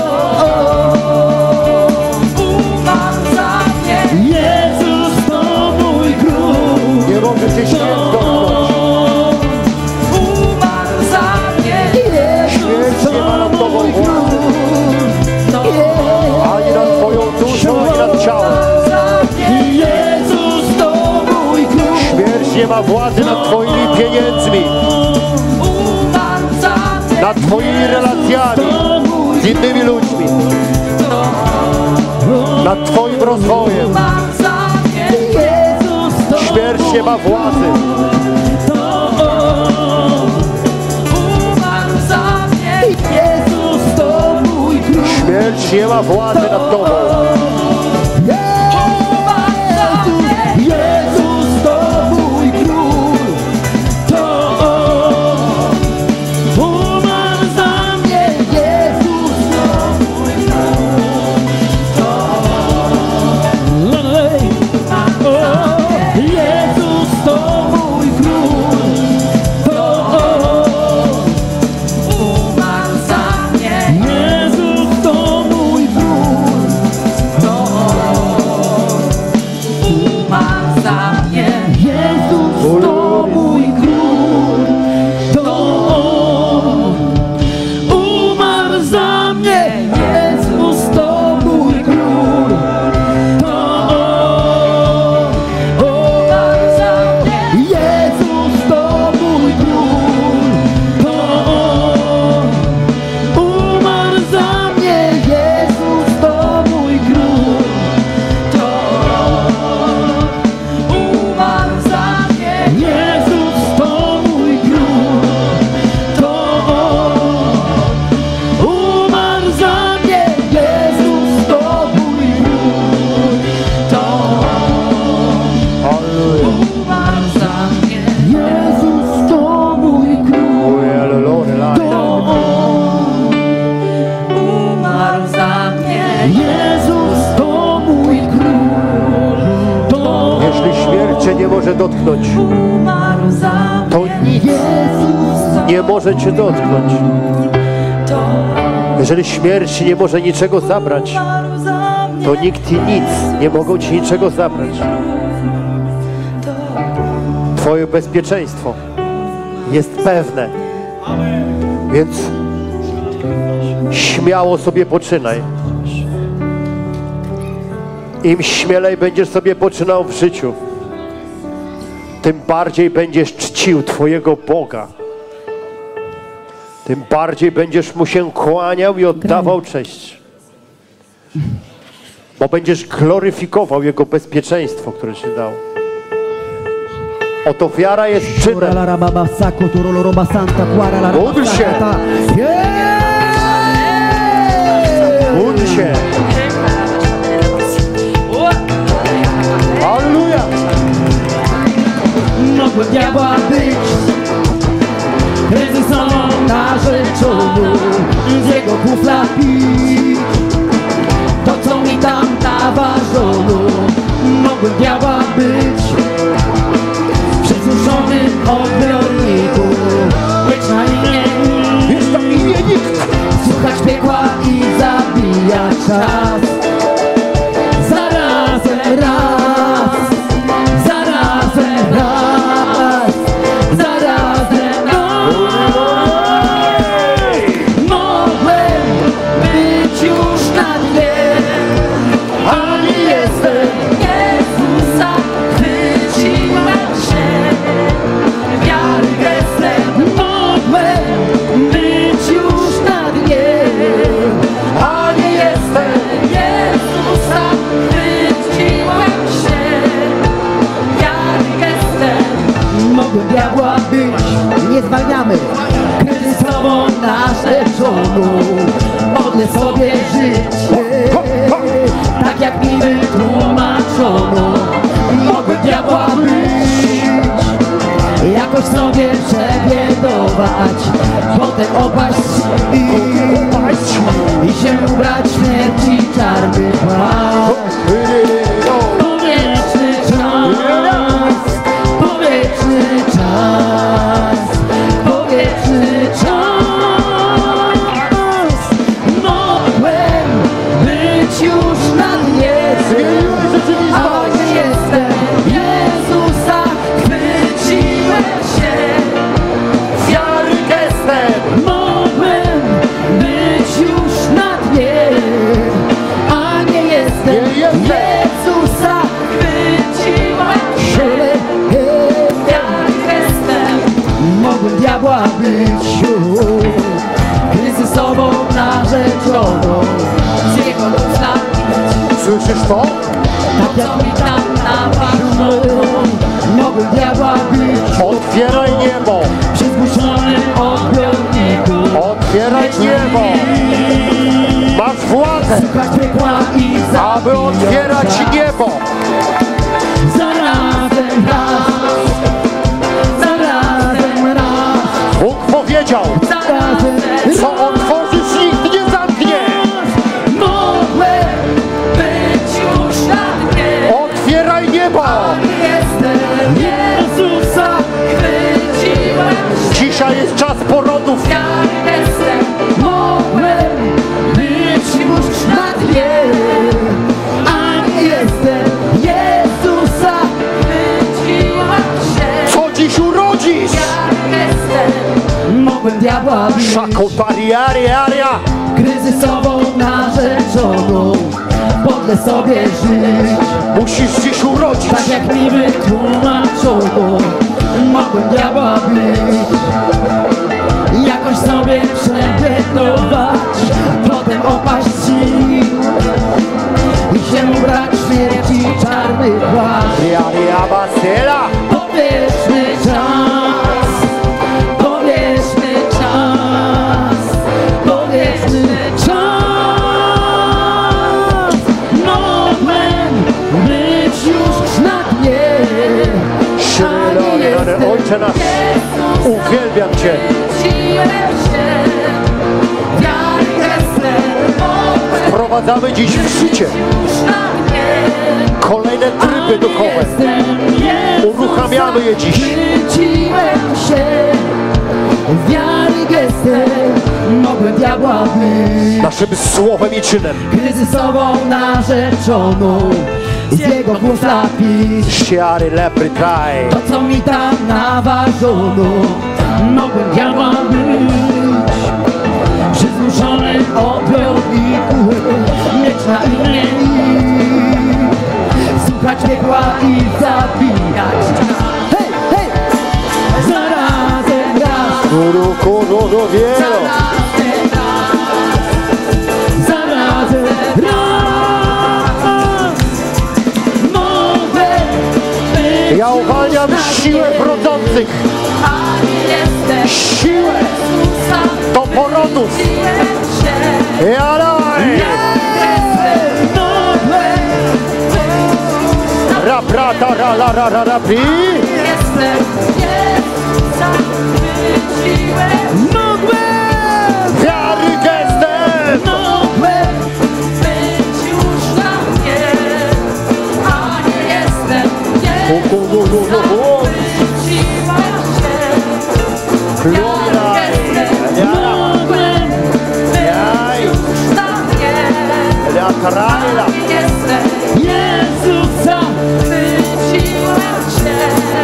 On. Umarł za mnie. Jezus to mój król, Nie może cię śmierć dotknąć. umarł za mnie. Jezus to mój król, to Ani nad twoją duszą, ani nad ciałem. Jezus to mój król. Śmierć nie ma władzy nad twoimi pieniędzmi, Umarł za mnie. nad twoimi relacjami z innymi ludźmi, nad twoim rozwojem. Umarł za mnie. Jezus to Śmierć nie ma władzy. umarł za mnie. Jezus to mój król. Śmierć nie ma władzy nad tobą. Jezus to mój król, to On. Umarł za mnie. Jezus to mój król, to On. Jezus to mój król, to On. Umarł za mnie. Jezus to mój król, to On. Umarł za mnie. Jezus to mój król, to On. Umarł za mnie. Jezus to mój król, to On. Umarł za mnie. Jezus to mój król, to On. Umarł za mnie. Jezus to mój król, to On. Umarł za mnie. Jezus to mój król, to On. Umarł za mnie. Jezus to mój król, to On. Halleluja. Umarł za mnie. Jezus to mój król, to On. Umarł za mnie. Jezus to mój król, to On. Jeśli śmierć cię nie może dotknąć, Umarł za mnie. to nic Jezus nie może cię dotknąć. to Jeżeli śmierć nie może niczego zabrać, umarł za mnie. to nikt i nic nie mogą ci niczego zabrać. Twoje bezpieczeństwo jest pewne. Więc śmiało sobie poczynaj. Im śmielej będziesz sobie poczynał w życiu, tym bardziej będziesz czcił Twojego Boga. Tym bardziej będziesz Mu się kłaniał i oddawał cześć. Bo będziesz gloryfikował Jego bezpieczeństwo, które Ci dał. Oto wiara jest czynem. Módl się. Módl się. Halleluja. Mogłem diabła być prezesową narzeczoną, z jego kufla pić to, co mi tam naważono. Mogłem diabła być w przesuszonym odbiorniku, być na imię, Jest tam imię nikt. słuchać piekła i zabijać czas. Zarazem raz, zarazem raz, zarazem zwalniamy. Kryzysową narzeczoną modlę sobie życie, tak jak mi wytłumaczono. Mogę diabła być, jakoś sobie przebiedować, potem opaść i się ubrać w śmierci czarny płaszcz. Powietrzny czas, powietrzny czas, powietrzny czas. Mogłem być już na dnie, a nie jestem. Jezusa chwyciłem się wiary gestem. Mogłem być już na dnie, a nie jestem. Jezusa chwyciłem się wiary gestem. Mogłem diabła być już kryzysową narzeczoną, z jego usta. Słyszysz to? Tak jak mi tam naważono, mogłem diabła być. Otwieraj niebo! Przy zmuszonym odbiorniku. Otwieraj niebo! Masz władzę, Słuchać piekła i aby otwierać niebo! Zarazem raz, zarazem raz, Bóg powiedział, zarazem co otworzysz, nikt nie zamknie! mogłem być już na dnie. Otwieraj niebo! Jestem Jezusa, chwyciłem się. Dzisiaj jest czas porodów. Ja jestem, mogłem być już na dnie, a nie jestem. Jezusa chwyciłem się. Co dziś urodzisz? Ja jestem, mogłem diabła bić. Szakotariaria! Kryzysową narzeczoną podle sobie żyć, Musisz dziś urodzić. tak jak mi wytłumaczono. Mogłem diabła bić, jakoś sobie przebiedować, potem opaść i się ubrać w śmierci czarny płaszcz. Riaria Basela! Powierzchny czas, powierzchny czas, powierzchny czas. Mogłem być już na dnie, a nie jestem. Ojcze nasz, uwielbiam Cię. Chwyciłem się wiary gestem. Mogłem Wprowadzamy dziś w życie już na dnie, kolejne tryby duchowe. Uruchamiamy je dziś. Chwyciłem się wiary gestem. Mogłem diabła być. Naszym słowem i czynem. Kryzysową narzeczoną z jego głosa pić. Siary lepry kraj. To co mi tam naważono, mogłem diabła być. Przy zmuszonym odbiorniku mieć na imię i słuchać piekła i zabijać. Hej, hej! Zarazem raz, Wielo. zarazem raz, zarazem raz. Mogłem być. Ja uwalniam siłę brodzących. A nie jestem. Siłę do porodów. Ja daj. Raprata ra pi. Wiary gestem. Karajla. Jezusa chwyciłem się.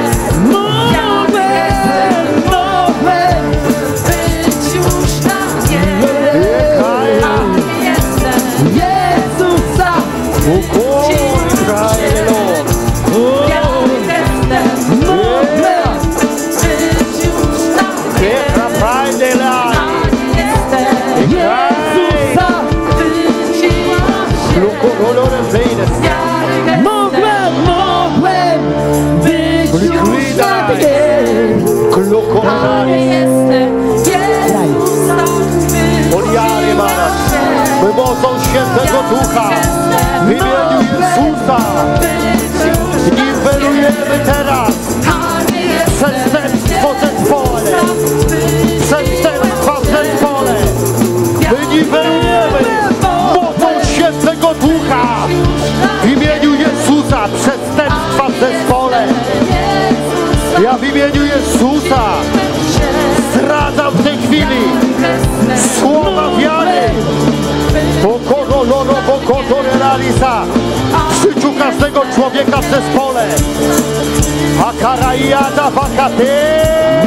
Mogłem być już na dnie. A nie jestem. Jezusa chwyciłem się. Ja jestem. Mogłem być już na dnie. A nie jestem. Jezusa chwyciłem się. chwili słowa wiary w życiu każdego człowieka w zespole. Akaraijada wakate.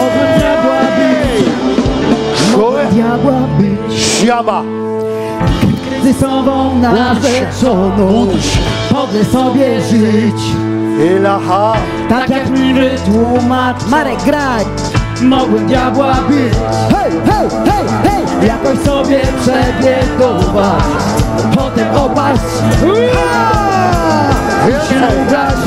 Mogłem diabła być. Siama. Kryzysową narzeczoną. Mogę sobie żyć. Ilaha. Tak jak mi wytłumacz Marek, graj. Mogłem diabła być. Hej, hej, hej, hej. Jakoś sobie przebiegować. Potem opaść. Się grać.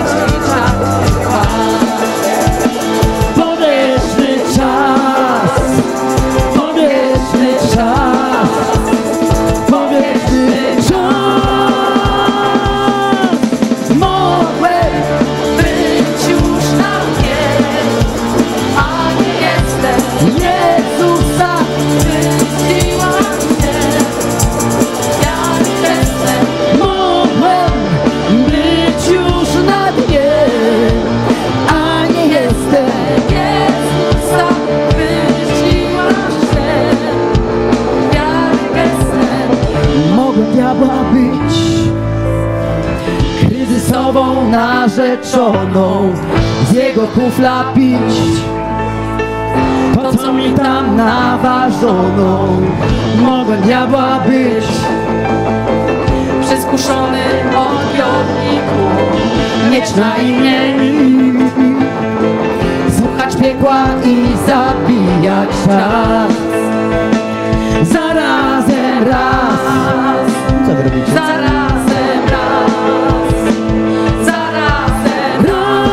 Powierzchny czas. Powierzchny czas. Powierzchny czas. Mogłem Być już na mnie, a nie jestem. Jezusa. Wydziłam się, ja nie jestem. Mogłem być już na dnie, a nie jestem. Jezusa, wydziłam się, ja nie jestem. Mogłem diabła być. Kryzysową narzeczoną, z jego kufla pić. Po co mi tam naważoną? Mogłem diabła być. Przez kuszony odbiorniku Mieć na imię, słuchać piekła i zabijać czas. Zarazem raz. Co wy robicie? zarazem raz, zarazem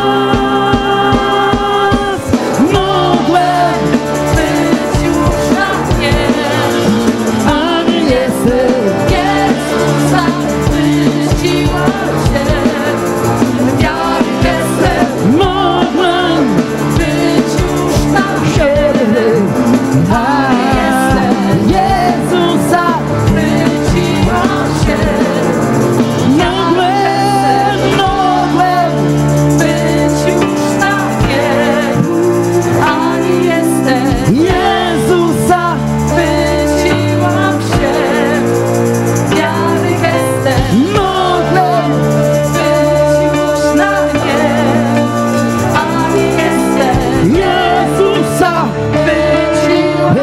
Raz mogłem, być już na mnie. a nie jestem. Jezusa, wydziłam się, ja nie jestem. Mogłem Być już na mnie, a nie jestem. Jezusa wydziłam się, mogłem. być już na mnie, a nie jestem. Jezusa Wyciłam się, wiary gestem, mogłem. być już na mnie, a nie jestem. Jezusa Wyciłam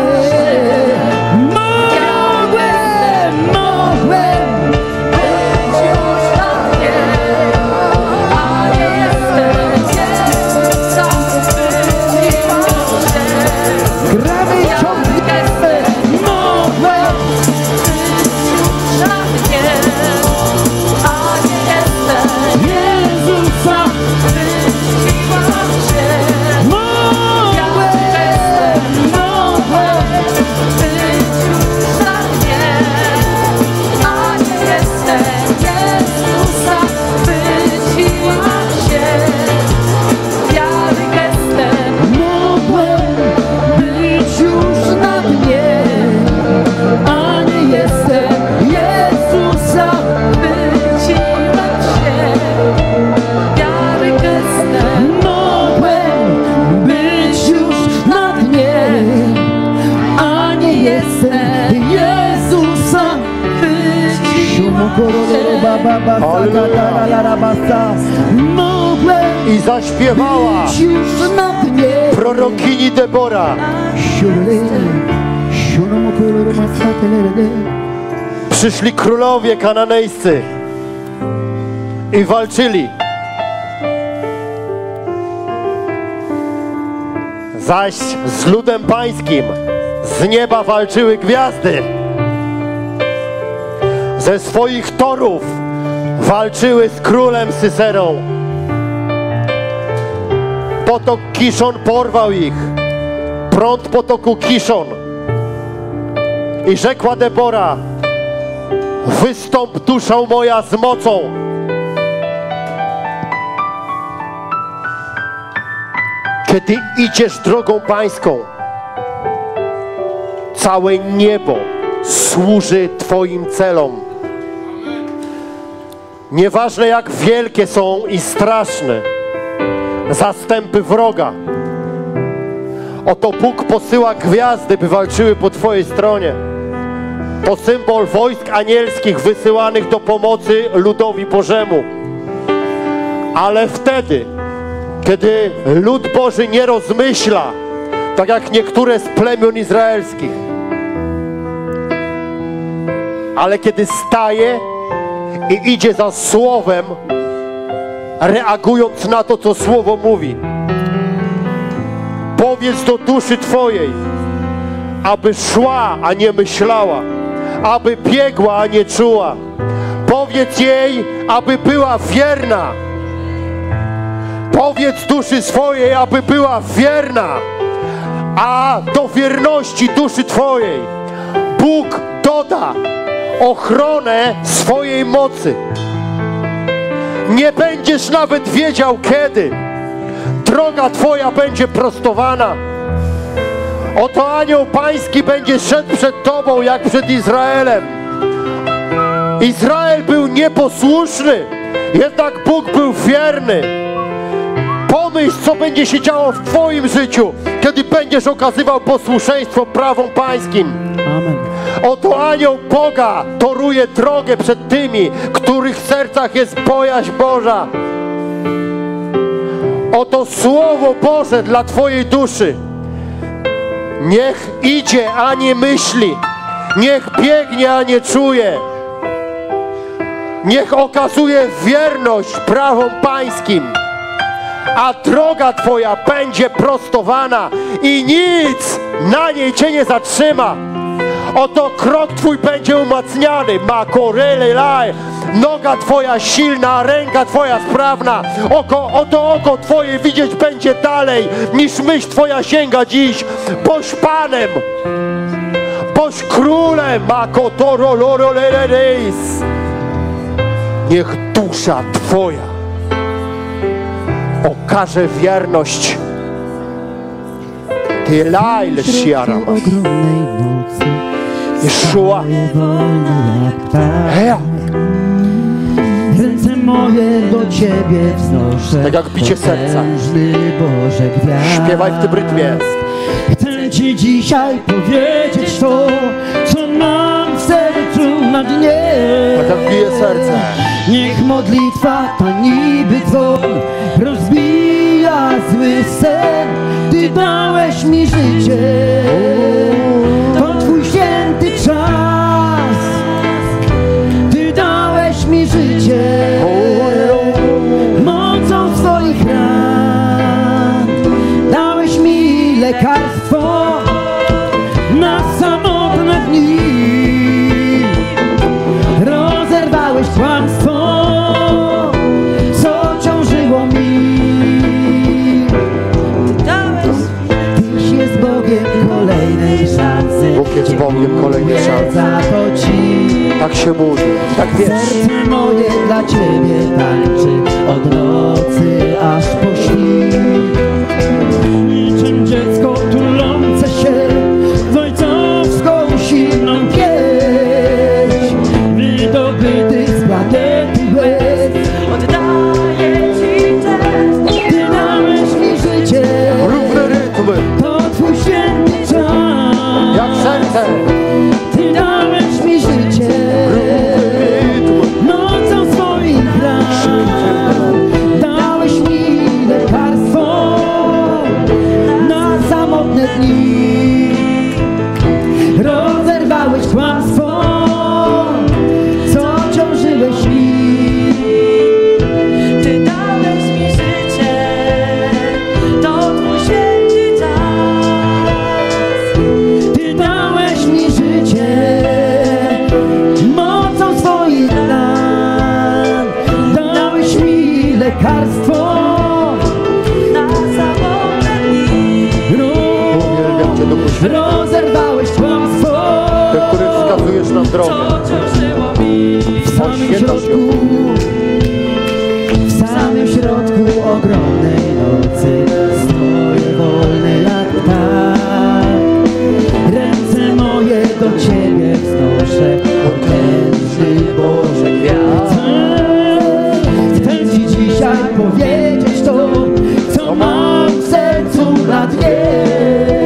mogłem. być już na mnie, a nie jestem. Jezusa, wyciłam się, Gramy i ciągniemy. Mogłem. już na mnie, a nie jestem. Jezusa Wyciłam się, mogłem. być już na mnie, a nie jestem. Jezusa, wyciłam się, wiary gestem, Mogłem być już na dnie, a nie jestem. Jezusa wyciłam się, wiary gestem, mogłem być już na dnie, a nie jestem. Jezusa mogłem I zaśpiewała być już na dnie. prorokini Debora. Przyszli królowie kananejscy i walczyli. Zaś z ludem pańskim z nieba walczyły gwiazdy. Ze swoich torów walczyły z królem Syserą. Potok Kiszon porwał ich, prąd potoku Kiszon. I rzekła Debora: wystąp, duszo moja, z mocą. Kiedy idziesz drogą pańską, całe niebo służy Twoim celom. Nieważne jak wielkie są i straszne zastępy wroga, Oto Bóg posyła gwiazdy, by walczyły po twojej stronie. To symbol wojsk anielskich wysyłanych do pomocy ludowi Bożemu. Ale wtedy, kiedy lud Boży nie rozmyśla, tak jak niektóre z plemion izraelskich, ale kiedy staje i idzie za słowem, reagując na to, co słowo mówi, powiedz do duszy twojej, aby szła, a nie myślała, aby biegła, a nie czuła. Powiedz jej, aby była wierna. Powiedz duszy swojej, aby była wierna, a do wierności duszy twojej Bóg doda ochronę swojej mocy. Nie będziesz nawet wiedział kiedy. Droga twoja będzie prostowana. Oto anioł pański będzie szedł przed tobą jak przed Izraelem. Izrael był nieposłuszny, jednak Bóg był wierny. Pomyśl, co będzie się działo w twoim życiu, kiedy będziesz okazywał posłuszeństwo prawom pańskim. Amen. Oto anioł Boga toruje drogę przed tymi, których sercach jest bojaźń Boża. Oto Słowo Boże dla twojej duszy. Niech idzie, a nie myśli. Niech biegnie, a nie czuje. Niech okazuje wierność prawom pańskim. A droga twoja będzie prostowana i nic na niej cię nie zatrzyma. Oto krok twój będzie umacniany. Makorelelaj. Noga twoja silna, ręka twoja sprawna. Oto oko twoje widzieć będzie dalej niż myśl twoja sięga dziś. Boś Panem, boś Królem. Makotorolorolelereis. Niech dusza twoja okaże wierność. Ty lajl siaram. Ogromnej nocy Jeszua. wolny jak ptak. Hea. Ręce moje do Ciebie wznoszę. Tak jak bicie serca. Potężny Boże gwiazd. Śpiewaj w tym rytmie. Chcę Ci dzisiaj powiedzieć to, co mam w sercu na dnie. Tak jak bije serce. Niech modlitwa ta niby dzwon rozbija zły sen. Ty dałeś mi życie, to Twój święty czas. Ty dałeś mi życie, mocą swoich ran. Dałeś mi lekarstwo na samotne dni. Rozerwałeś kłamstwo, co ciążyło mi. Tyś jest Bogiem kolejnej szansy. Bóg jest Bogiem kolejnej szansy. Za to Ci Tak się mówi, tak wiesz. serce moje dla Ciebie tańczy od nocy aż po świt. Niczym dziecko tulące się w ojcowską silną pieśń, wydobyty z planety łez. Oddaję Ci ten. Ty dałeś mi życie, Równe rytmy, to Twój święty czas. jak serce. Ty dałeś mi życie, Rytm. nocą swoich ran. Dałeś mi lekarstwo na samotne dni. Rozerwałeś kłamstwo, co ciążyłeś mi. Ty dałeś mi życie, to Twój święty czas. Ty dałeś mi życie, mocą swoich ran. Dałeś mi lekarstwo Na samotne dni. Uwielbiam Cię, Duchu Święty, Rozerwałeś kłamstwo, Ty, który wskazujesz nam drogę. Co ciążyło mi. w samym środku, w samym środku ogromnej nocy stoję wolny jak ptak. Ręce moje do Ciebie wznoszę, potężny Boże gwiazd. Chcę Ci dzisiaj powiedzieć to, co mam w sercu na dnie.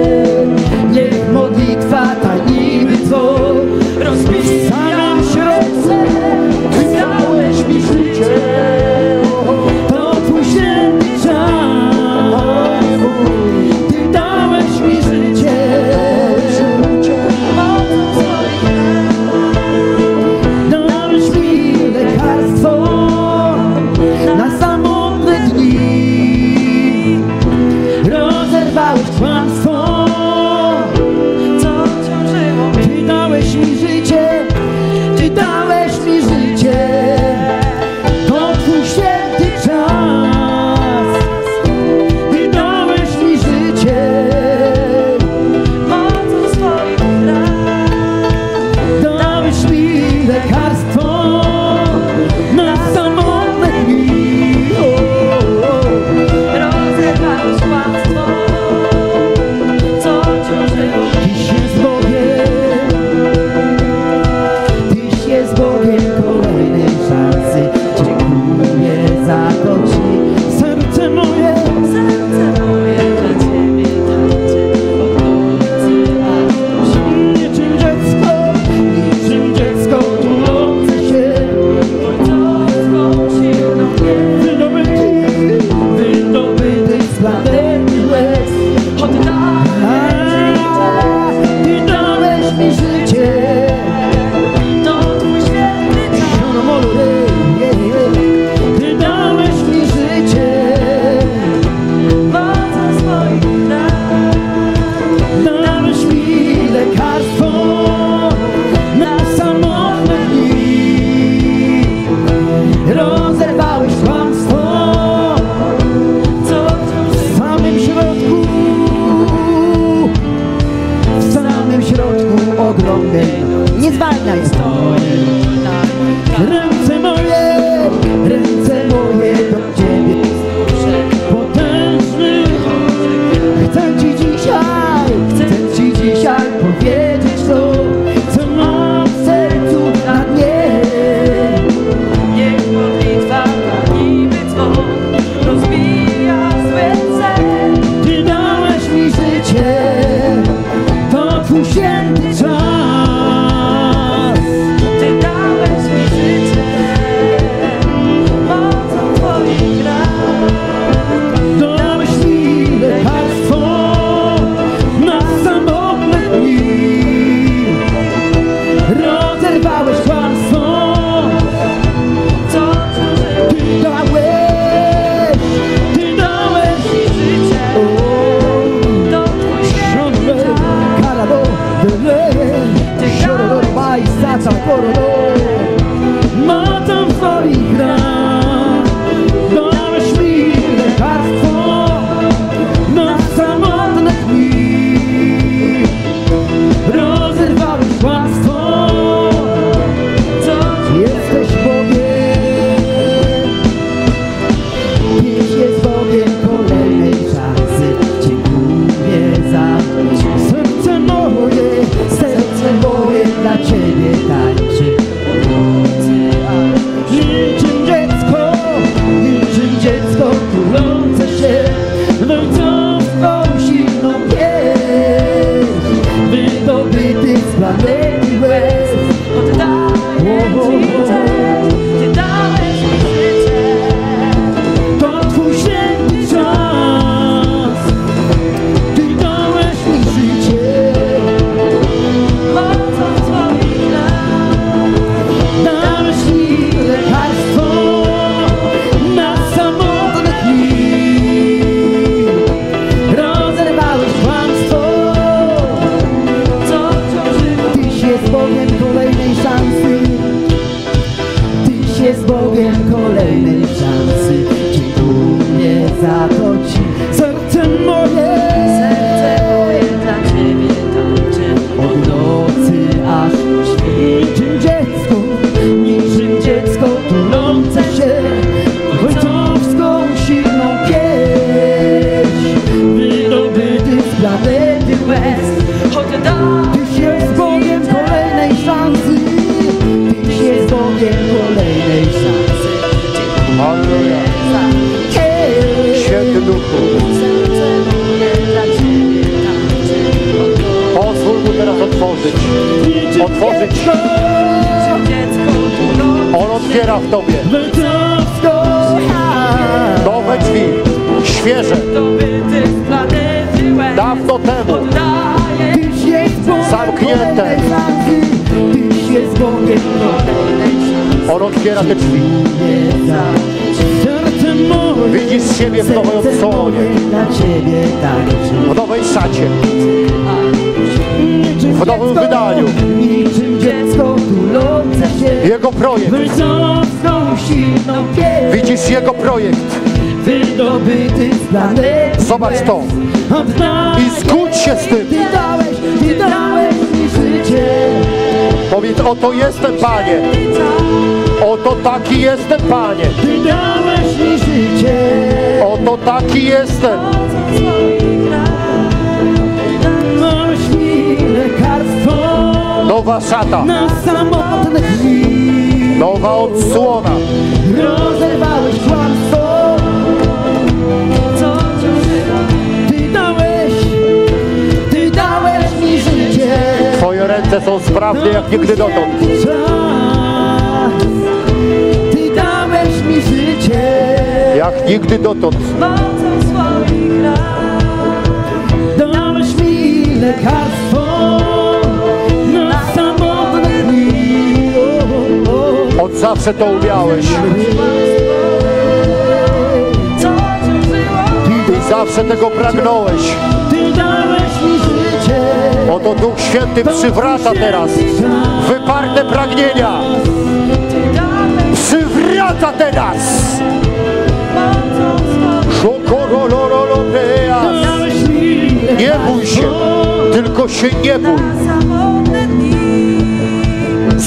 wypełniaj swoje. Ręce moje do Ciebie potężny. Chcę Ci dzisiaj powiedzieć to, co mam w sercu na dnie. Niech modlitwa na niby dzwon rozbija złe sen. Ty dałeś mi życie, to Twój święty czas. Ty dałeś mi życie mocą Twoich ran. Dałeś mi lekarstwo na samotne dni. Rozerwałeś kłamstwo. Co przeżyłem, Ty dałeś mi życie to Twój święty czas. Mocą Twoich ran dałeś mi lekarstwo na samotne dni. Rozerwałeś kłamstwo. Jesteś Bogiem. Dziś jest Bogiem kolejnej szansy. Dziękuję za serce moje dla Ciebie tańczy. Niczym dziecko tulące się w ojcowską silną pieśń, wydobytych z planety łez. Oddaję Ci cześć, Ty dałeś mi życie. To Twój święty czas. Ty dałeś mi życie. Mocą Twoich ran. Dałeś mi lekarstwo na samotne dni. Rozerwałeś kłamstwo. Co przeżyłem, Tyś jest Bogiem kolejnej szansy. Tyś jest Bogiem kolejnej szansy. Dziękuję za to Ci. Serce moje dla Ciebie tańczy. od nocy aż niczym dziecko tulące się w ojcowską silną pieśń, wydobyty z planety łez. Tyś jest Bogiem kolejnej szansy. Tyś jest Bogiem kolejnej szansy. Halleluja. Święty Duchu, Dla Ciebie tańczy. pozwól mu teraz otworzyć. Dziecko On otwiera w Tobie Ojcowską nowe drzwi, świeże, zdobyty z planety łez. dawno temu Oddaję Tyś jest Bogiem Zamknięte. kolejnej szansy. Tyś jest Bogiem kolejnej szansy. On otwiera te drzwi. Serce moje, Widzisz siebie w nowej serce odsłonie, moje dla Ciebie tańczy. w nowej szacie, w nowym wydaniu. Niczym dziecko tulące się Jego projekt. w ojcowską silną pieśń, Widzisz Jego projekt. wydobyty z planety Zobacz to. Oddaj I zgódź się z tym. Ty dałeś mi życie. Powiedz, oto jestem, Panie. Oto taki jestem, Panie. Ty dałeś mi życie. Oto taki jestem. Dałeś mi lekarstwo Nowa szata, na samotne dni. nowa odsłona. Rozerwałeś kłamstwo. Ty dałeś mi życie. Twoje ręce są sprawne jak nigdy dotąd. Ty dałeś mi życie. Jak nigdy dotąd. Dałeś mi lekarstwo na samotne dni. Od zawsze to umiałeś. I zawsze tego pragnąłeś. Ty dałeś mi życie. Oto Duch Święty przywraca teraz wyparte pragnienia. Przywraca teraz. Nie bój się, tylko się nie bój.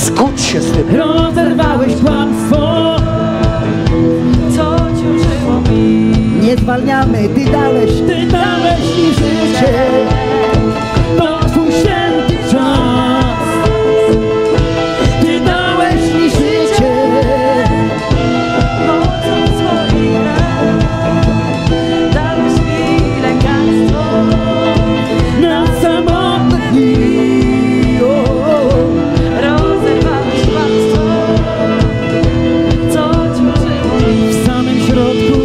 się z tym. Rozerwałeś kłamstwo. Co ciążyło mi. Nie zwalniamy, Ty dałeś Mi życie. To Twój święty czas. Ty dałeś mi życie. Mocą swoich ran dałeś mi lekarstwo. Na samotne dni. Rozerwałeś kłamstwo. Co ciążyło mi. W samym środku.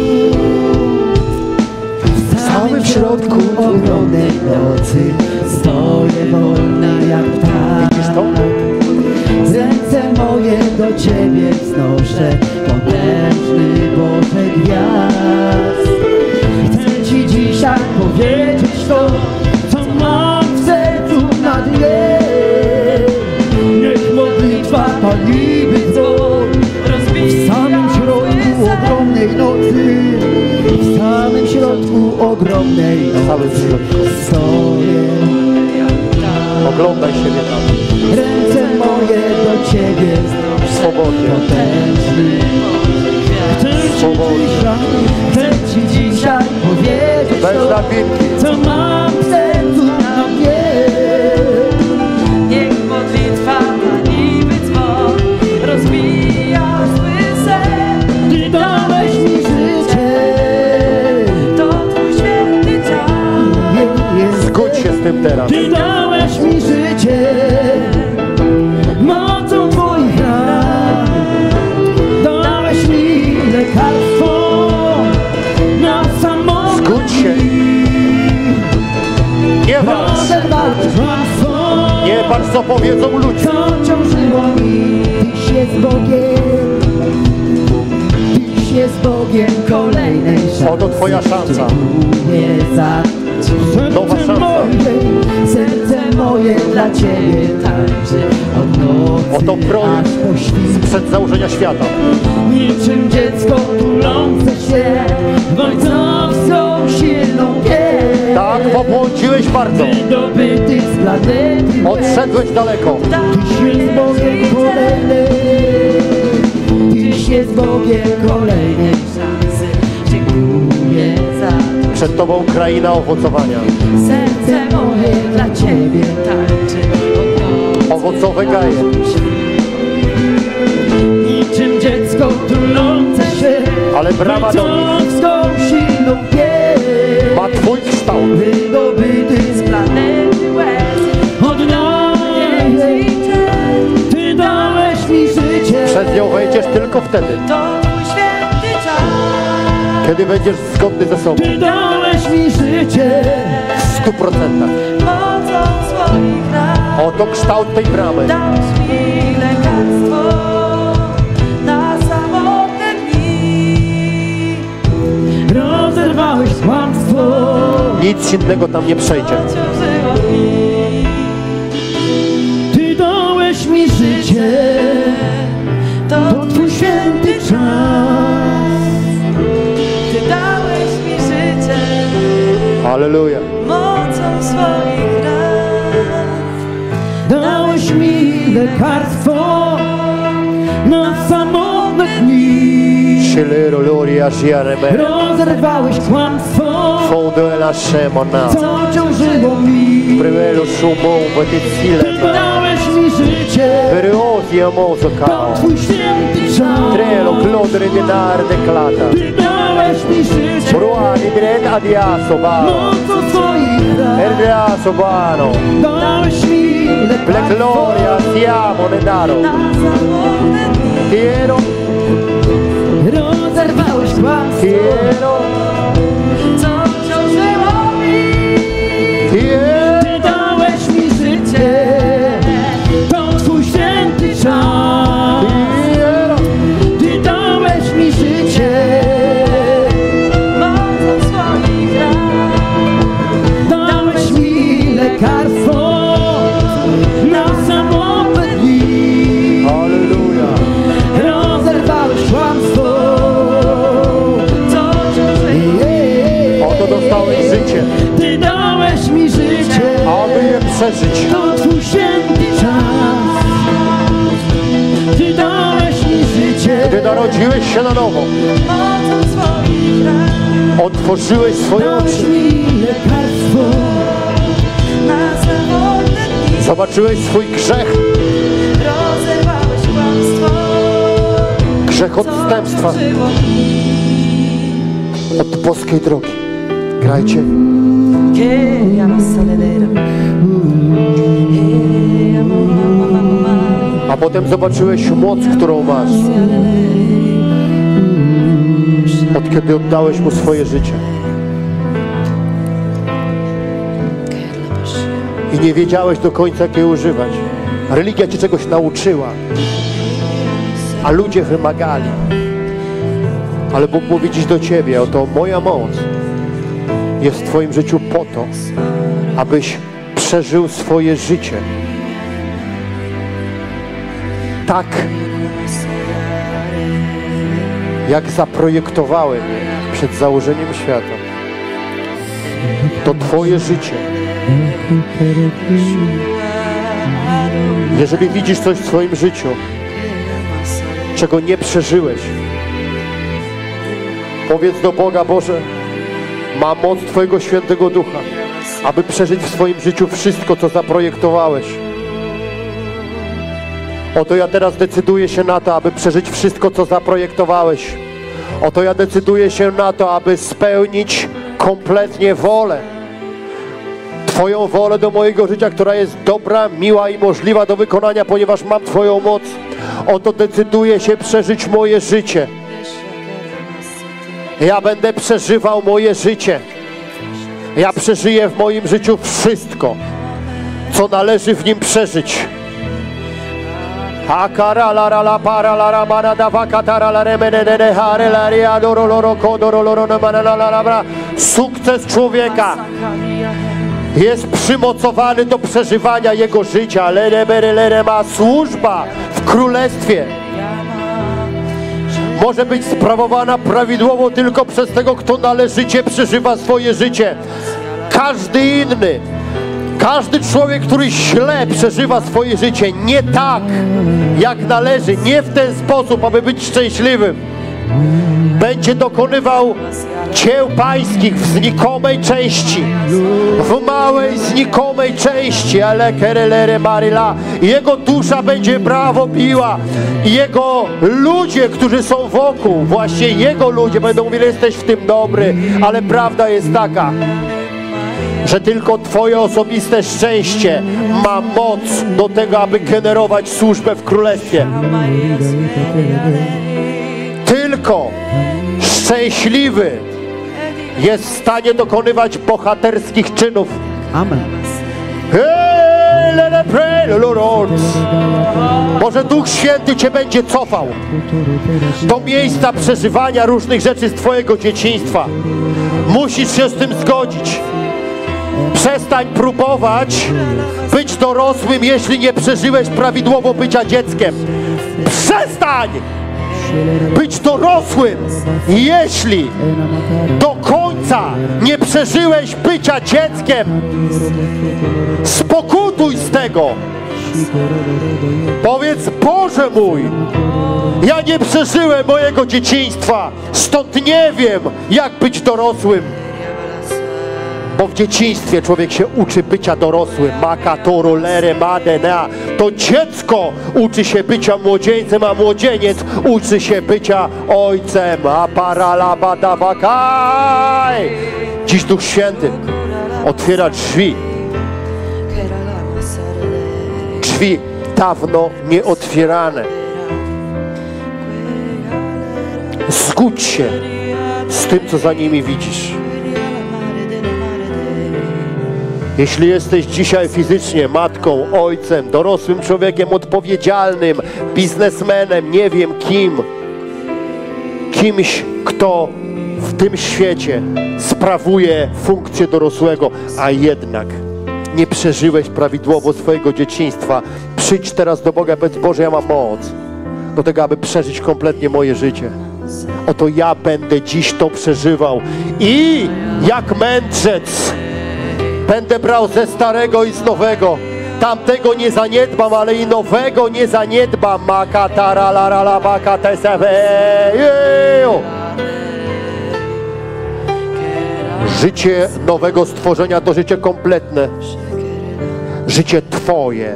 W środku ogromnej nocy stoję wolna jak Widzisz to? ptak. Ręce moje do Ciebie wznoszę, potężny Boże gwiazd. Chcę Ci dzisiaj powiedzieć to, co mam w sercu na dnie. Niech modlitwa paliby dzwon w samym środku ogromnej nocy. W samym środku ogromnej Cały nocy środku. stoję. Oglądaj siebie tam. Ręce moje do Ciebie Swobodnie. potężny. Swobodnie. Chcę Ci dzisiaj powiedzieć Bez to, napinki. co mam w sercu na mnie. Niech modlitwa paliby dzwon rozbija zły sen. Ty dałeś mi życie. To Twój święty czas. Zgódź się z tym teraz. Ty dałeś mi życie. Mocą Twoich ran dałeś mi lekarstwo na samotność. Zgódź się. Nie walcz. Rozerwałeś kłamstwo. Nie patrz, co powiedzą ludzie. Co ciążyło mi, Tyś jest Bogiem. Tyś jest Bogiem kolejnej szansy. Oto Twoja szansa. Nie za Nowa szansa. serce moje dla Ciebie tańczy od nocy Oto projekt aż po świt. sprzed założenia świata. Niczym dziecko tulące się w ojcowską silną pieśń. Tak, pobłądziłeś bardzo. Wydobyty z planety Odszedłeś daleko. Tyś jest Bogiem kolejny. Tyś jest Bogiem kolejnej Szansy. Dziękuję za to. Przed Tobą kraina owocowania. Serce moje dla Ciebie tańczy od nocy. Owocowe gaje. Niczym dziecko tulące się Ale brama do nich ojcowską silną pieśń. ma Twój kształt. Wydobyty z Planety łez odnaje. Ty dałeś mi życie. Przez nią wejdziesz tylko wtedy, to Twój święty czas. kiedy będziesz zgodny ze sobą. Ty dałeś mi życie. W 100%. Mocą swoich ran Oto kształt tej bramy. dałeś mi lekarstwo na samotne dni. Rozerwałeś kłamstwo. Nic innego tam nie przejdzie. Ciążyło mi. Ty dałeś mi życie. To Twój święty czas. Ty dałeś mi życie Halleluja. mocą swoich ran. Dałeś mi lekarstwo na samotne dni. Scelero gloria ziareme. Rozerwałeś kłamstwo. Fondo e la szemona. Co ciążyło mi. Prevelo sumon veticile. Dałeś mi życie. Veriosi amoso To cao. Twój święty czas. Trelo clodere di dar declata. Ty dałeś mi życie. Bruani dret adiaso bano. Mocą swoich ran Erdiaso bano. dałeś mi Le lekarstwo. gloria siamo ne daro. Na samotne dni Tiero, Rozerwałeś kłamstwo. tiero, co ciążyło mi. tiero. Ty dałeś mi życie. To Twój święty czas. Tiero. Ty dałeś mi życie. Mocą swoich ran Dałeś mi lekarstwo na samotne dni. Halleluja. Rozerwałeś kłamstwo. co ciążyło. Oto dostałeś życie, Ty dałeś mi życie. aby je przeżyć. To Twój święty czas. Narodziłeś się na nowo. Mocą swoich ran Otworzyłeś swoje Dałeś oczy. mi lekarstwo. na samotne dni. Zobaczyłeś swój grzech. Rozerwałeś kłamstwo, Grzech co odstępstwa przeszło mi. od boskiej drogi. Grajcie. Que llamas saledera. A potem zobaczyłeś moc, którą masz. Od kiedy oddałeś Mu swoje życie. I nie wiedziałeś do końca, jak jej używać. Religia Cię czegoś nauczyła. A ludzie wymagali. Ale Bóg mówi dziś do Ciebie, oto moja moc jest w Twoim życiu po to, abyś przeżył swoje życie tak, jak zaprojektowałem je przed założeniem świata. To Twoje życie. Jeżeli widzisz coś w swoim życiu, czego nie przeżyłeś, powiedz do Boga: Boże, mam moc Twojego Świętego Ducha, aby przeżyć w swoim życiu wszystko, co zaprojektowałeś. Oto ja teraz decyduję się na to, aby przeżyć wszystko, co zaprojektowałeś. Oto ja decyduję się na to, aby spełnić kompletnie wolę. Twoją wolę do mojego życia, która jest dobra, miła i możliwa do wykonania, ponieważ mam Twoją moc. Oto decyduję się przeżyć moje życie. Ja będę przeżywał moje życie. Ja przeżyję w moim życiu wszystko, co należy w nim przeżyć. Sukces człowieka jest przymocowany do przeżywania jego życia. Ma służba w królestwie może być sprawowana prawidłowo tylko przez tego, kto należycie przeżywa swoje życie. Każdy inny, każdy człowiek, który źle przeżywa swoje życie, nie tak jak należy, nie w ten sposób, aby być szczęśliwym, będzie dokonywał dzieł pańskich w znikomej części, w małej, znikomej części, ale kerelere marila. Jego dusza będzie brawo biła. Jego ludzie, którzy są wokół, właśnie jego ludzie będą mówili: jesteś w tym dobry, ale prawda jest taka, że tylko Twoje osobiste szczęście ma moc do tego, aby generować służbę w Królestwie. Tylko szczęśliwy jest w stanie dokonywać bohaterskich czynów. Amen. Może Duch Święty Cię będzie cofał do miejsca przeżywania różnych rzeczy z Twojego dzieciństwa. Musisz się z tym zgodzić. Przestań próbować być dorosłym, jeśli nie przeżyłeś prawidłowo bycia dzieckiem. Przestań być dorosłym, jeśli do końca nie przeżyłeś bycia dzieckiem. Spokutuj z tego. Powiedz: Boże mój, ja nie przeżyłem mojego dzieciństwa, stąd nie wiem, jak być dorosłym. Bo w dzieciństwie człowiek się uczy bycia dorosłym. Makatoro lere madena. To dziecko uczy się bycia młodzieńcem, a młodzieniec uczy się bycia ojcem. A paralabadabakaj. Dziś Duch Święty otwiera drzwi. Drzwi dawno nieotwierane. Zgódź się z tym, co za nimi widzisz. Jeśli jesteś dzisiaj fizycznie matką, ojcem, dorosłym człowiekiem odpowiedzialnym, biznesmenem, nie wiem kim, kimś, kto w tym świecie sprawuje funkcję dorosłego, a jednak nie przeżyłeś prawidłowo swojego dzieciństwa, przyjdź teraz do Boga i powiedz: Boże, ja mam moc do tego, aby przeżyć kompletnie moje życie. Oto ja będę dziś to przeżywał i jak mędrzec będę brał ze starego i z nowego, Tamtego nie zaniedbam, ale i nowego nie zaniedbam. Życie nowego stworzenia to życie kompletne. Życie Twoje.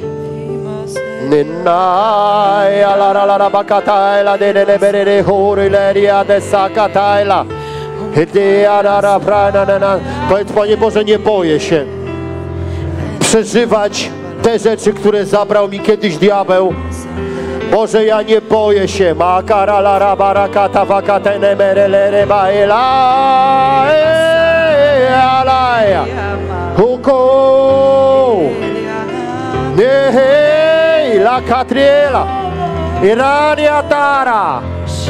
Powiedz, Panie Boże, nie boję się przeżywać te rzeczy, które zabrał mi kiedyś diabeł. Boże, ja nie boję się. La Catriela, Irania Tara.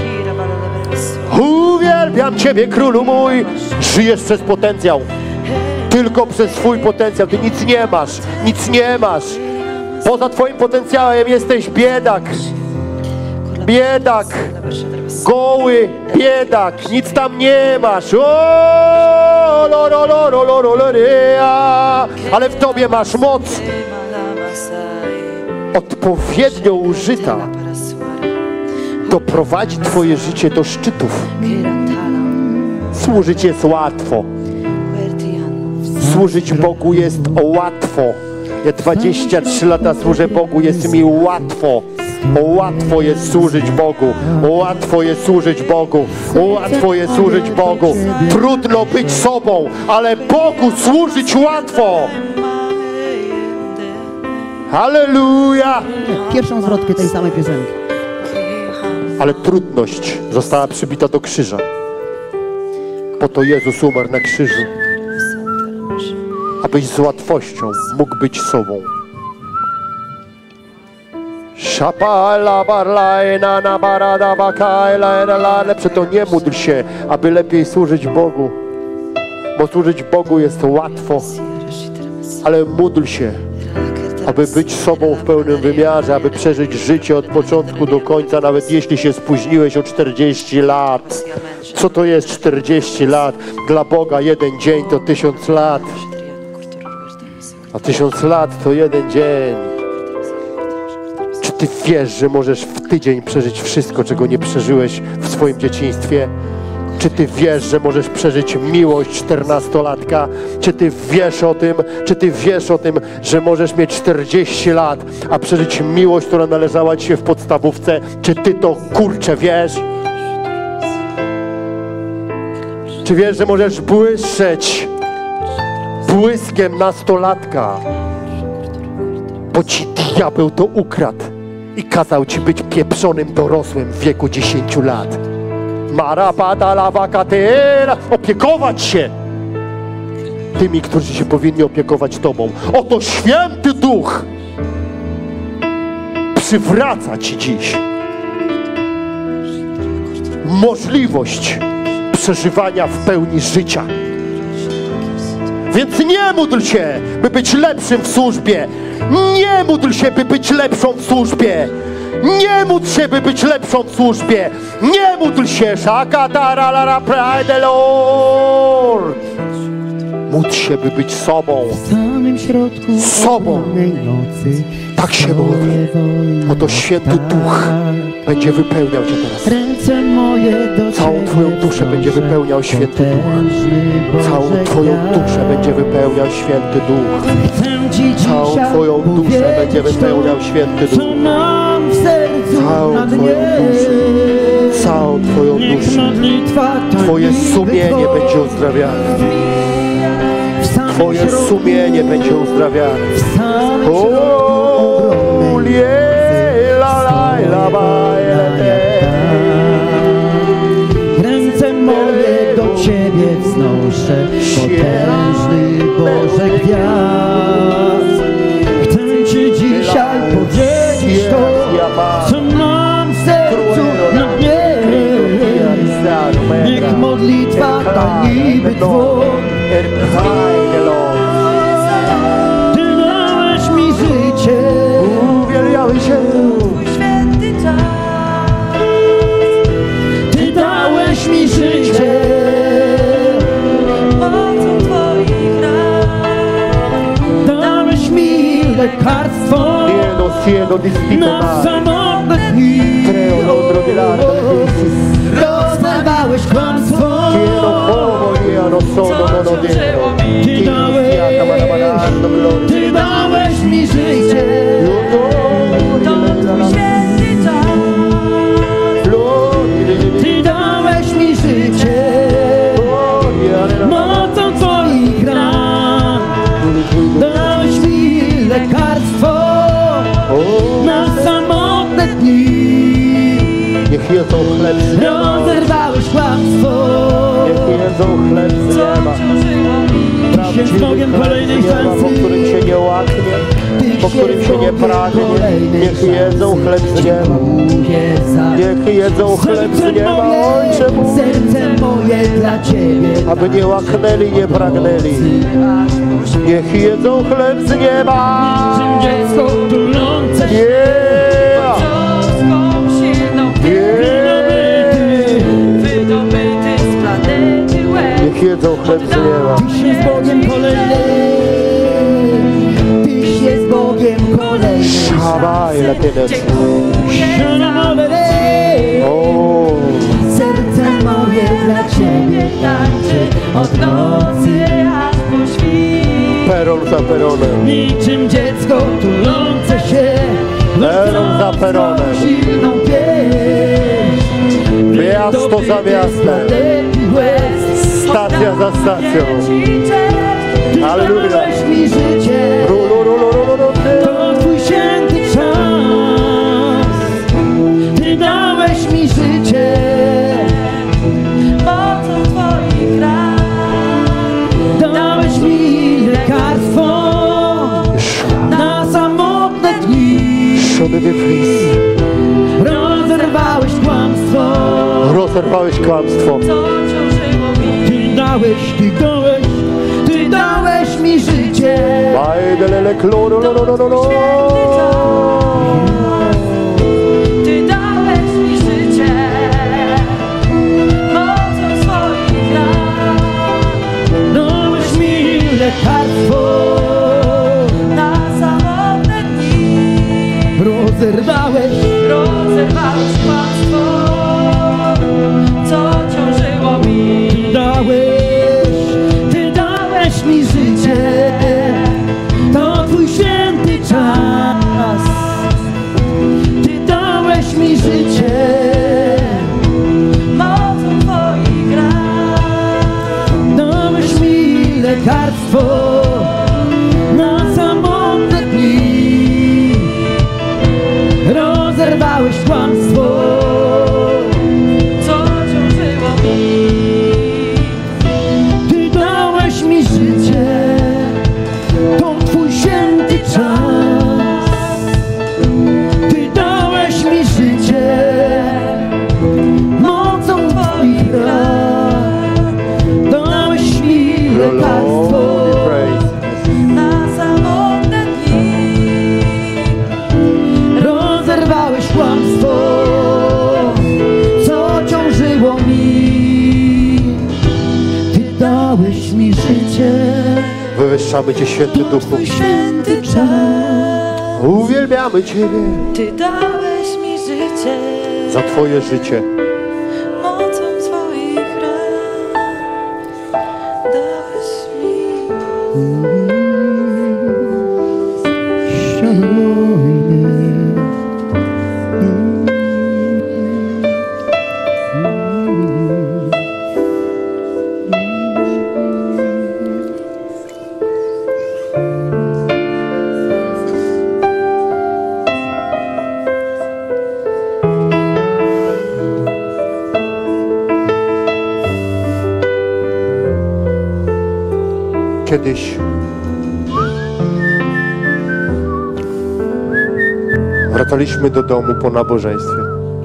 Uwielbiam Ciebie, Królu mój. Żyjesz przez potencjał. Tylko przez swój potencjał. Ty nic nie masz. Nic nie masz. Poza Twoim potencjałem jesteś biedak. Biedak. Goły biedak. Nic tam nie masz. Ale w Tobie masz moc. Odpowiednio użyta doprowadzi Twoje życie do szczytów. Służyć jest łatwo. Służyć Bogu jest łatwo. Ja 23 lata służę Bogu, jest mi łatwo. Łatwo jest służyć Bogu. Łatwo jest służyć Bogu. Łatwo jest służyć Bogu. Trudno być sobą, ale Bogu służyć łatwo. Halleluja! Pierwszą zwrotkę tej samej piosenki. Ale trudność została przybita do krzyża. Po to Jezus umarł na krzyżu, abyś z łatwością mógł być sobą. Lepsze to nie módl się, aby lepiej służyć Bogu, bo służyć Bogu jest łatwo, ale módl się, aby być sobą w pełnym wymiarze, aby przeżyć życie od początku do końca, nawet jeśli się spóźniłeś o 40 lat. Co to jest 40 lat? Dla Boga jeden dzień to 1000 lat. A 1000 lat to jeden dzień. Czy Ty wiesz, że możesz w tydzień przeżyć wszystko, czego nie przeżyłeś w swoim dzieciństwie? Czy Ty wiesz, że możesz przeżyć miłość 14-latka? Czy Ty wiesz o tym? Czy Ty wiesz o tym, że możesz mieć 40 lat, a przeżyć miłość, która należała Ci się w podstawówce? Czy Ty to, kurczę, wiesz? Czy wiesz, że możesz błyszczeć błyskiem nastolatka? Bo Ci diabeł to ukradł i kazał Ci być pieprzonym dorosłym w wieku 10 lat. Opiekować się tymi, którzy się powinni opiekować Tobą. Oto Święty Duch przywraca Ci dziś możliwość przeżywania w pełni życia. Więc nie módl się, by być lepszym w służbie. Nie módl się, by być lepszą w służbie. Nie módl się, by być lepszą w służbie. Nie módl się. Módl się, by być sobą. W samym środku Sobą. nocy. Tak się módl. Oto Święty Duch będzie wypełniał Cię teraz. Ręce moje do Całą Twoją duszę będzie wypełniał Święty Duch. Całą Twoją duszę będzie wypełniał Święty Duch. Całą Twoją duszę będzie wypełniał Święty Duch. Całą Twoją duszę. Całą Twoją duszę. Twoje sumienie będzie uzdrawiane. Twoje sumienie będzie uzdrawiane. Ręce moje do Ciebie wznoszę, potężny Boże gwiazd. Chcę Ci dzisiaj powiedzieć to, co mam w sercu na mnie. Niech modlitwa ta niby dwoń. Ty dałeś mi życie, uwielbiamy się. Święty czas. Ty dałeś mi życie. Mocą Twoich ran. lekarstwo na samotne dni. Rozerwałeś kłamstwo. Ty dałeś mi życie. To Twój święty czas. Ty dałeś mi życie. Mocą Twoich ran dałeś mi lekarstwo na samotne dni. Niech jedzą chleb z nieba. Rozerwałeś kłamstwo. Niech jedzą chleb z nieba. Tyś Bogiem kolejnej po szansy. którym się nie łaknie, po którym się nie pragnie. Niech jedzą chleb z nieba. Niech jedzą chleb z nieba, Ojcze mój. Serce moje dla Ciebie. Aby nie łaknęli, nie pragnęli. Niech jedzą chleb z nieba. Czym dziecko tulące się. Yeah. Wydobyty z planety łez. Niech jedzą chleb z nieba. Tyś jest Bogiem kolejny. Tyś jest Bogiem kolejny. Szabaj, lepiej. O, Serce moje dla Ciebie Tańczy od nocy aż po świt. peron za peronem. niczym dziecko tulące się. Peron za peronem. Silną pieśń. Miasto za miastem. Stacja za stacją. Halleluja. Dałeś mi życie. To Twój święty czas. Ty dałeś mi życie. Mocą Twoich ran Dałeś mi lekarstwo na samotne dni. Rozerwałeś kłamstwo. Rozerwałeś kłamstwo. co ciążyło mi. Ty dałeś mi życie. Bajdelele kloro, Ty dałeś mi życie. Mocą swoich ran Dałeś mi lekarstwo. na samotne dni. Rozerwałeś kłamstwo, co ciążyło mi. Ty dałeś mi życie. To Twój święty czas. Ty dałeś mi życie. Mocą Twoich ran Dałeś mi lekarstwo na samotne dni. Rozerwałeś kłamstwo. co ciążyło mi. Ty dałeś mi życie. To Twój święty czas. Ty dałeś mi życie. Mocą Twoich ran dałeś mi lekarstwo. Na samotne dni Rozerwałeś kłamstwo, co ciążyło mi. Ty dałeś mi życie. Wywyższamy Cię, Święty Duchu. Twój święty czas. Uwielbiamy Ciebie Ty dałeś mi życie. za Twoje życie. Mocą swoich ran dałeś mi. Kiedyś wracaliśmy do domu po nabożeństwie.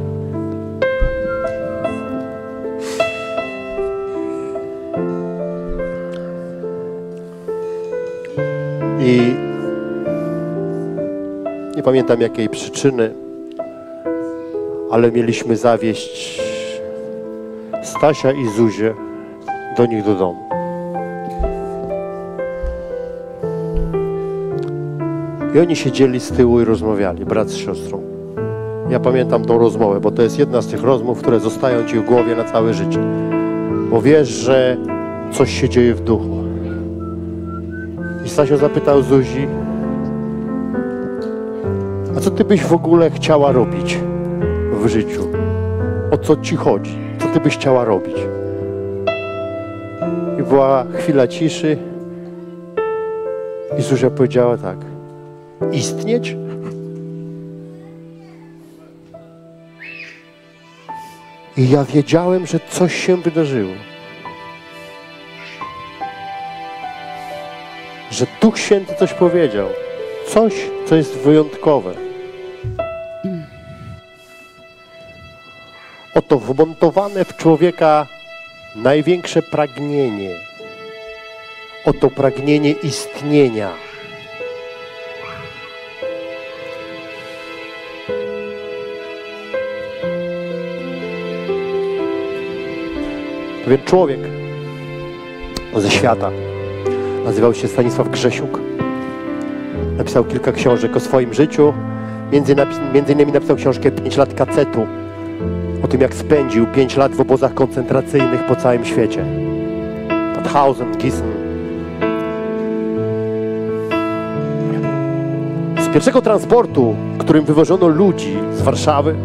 I nie pamiętam jakiej przyczyny, ale mieliśmy zawieźć Stasia i Zuzię do nich do domu. I oni siedzieli z tyłu i rozmawiali, brat z siostrą. Ja pamiętam tą rozmowę, bo to jest jedna z tych rozmów, które zostają ci w głowie na całe życie. Bo wiesz, że coś się dzieje w duchu. I Stasio zapytał Zuzi, a co ty byś w ogóle chciała robić w życiu? O co ci chodzi? Co ty byś chciała robić? I była chwila ciszy i Zuzia powiedziała tak: istnieć? I ja wiedziałem, że coś się wydarzyło. Że Duch Święty coś powiedział. Coś, co jest wyjątkowe. Oto wmontowane w człowieka największe pragnienie. Oto pragnienie istnienia. Pewien człowiek ze świata nazywał się Stanisław Grzesiuk. Napisał kilka książek o swoim życiu. Między innymi napisał książkę 5 lat kacetu. O tym, jak spędził 5 lat w obozach koncentracyjnych po całym świecie. Mauthausen, Gießen. Z pierwszego transportu, którym wywożono ludzi z Warszawy,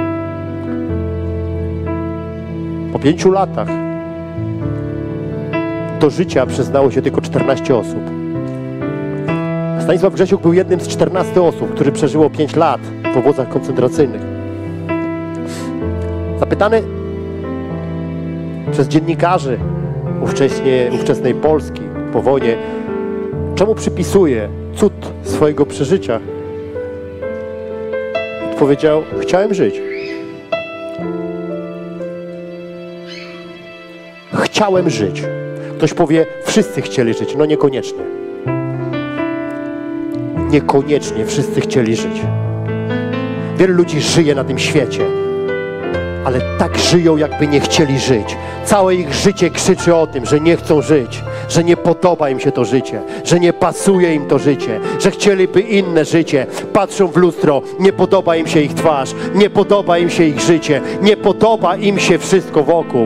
po 5 latach do życia przyznało się tylko 14 osób. Stanisław Grzesiuk był jednym z 14 osób, który przeżyło 5 lat w obozach koncentracyjnych. Zapytany przez dziennikarzy ówczesnej Polski po wojnie, czemu przypisuje cud swojego przeżycia, odpowiedział: chciałem żyć. Chciałem żyć. Ktoś powie: wszyscy chcieli żyć. No niekoniecznie. Niekoniecznie wszyscy chcieli żyć. Wielu ludzi żyje na tym świecie, ale tak żyją, jakby nie chcieli żyć. Całe ich życie krzyczy o tym, że nie chcą żyć, że nie podoba im się to życie, że nie pasuje im to życie, że chcieliby inne życie. Patrzą w lustro, nie podoba im się ich twarz, nie podoba im się ich życie, nie podoba im się wszystko wokół.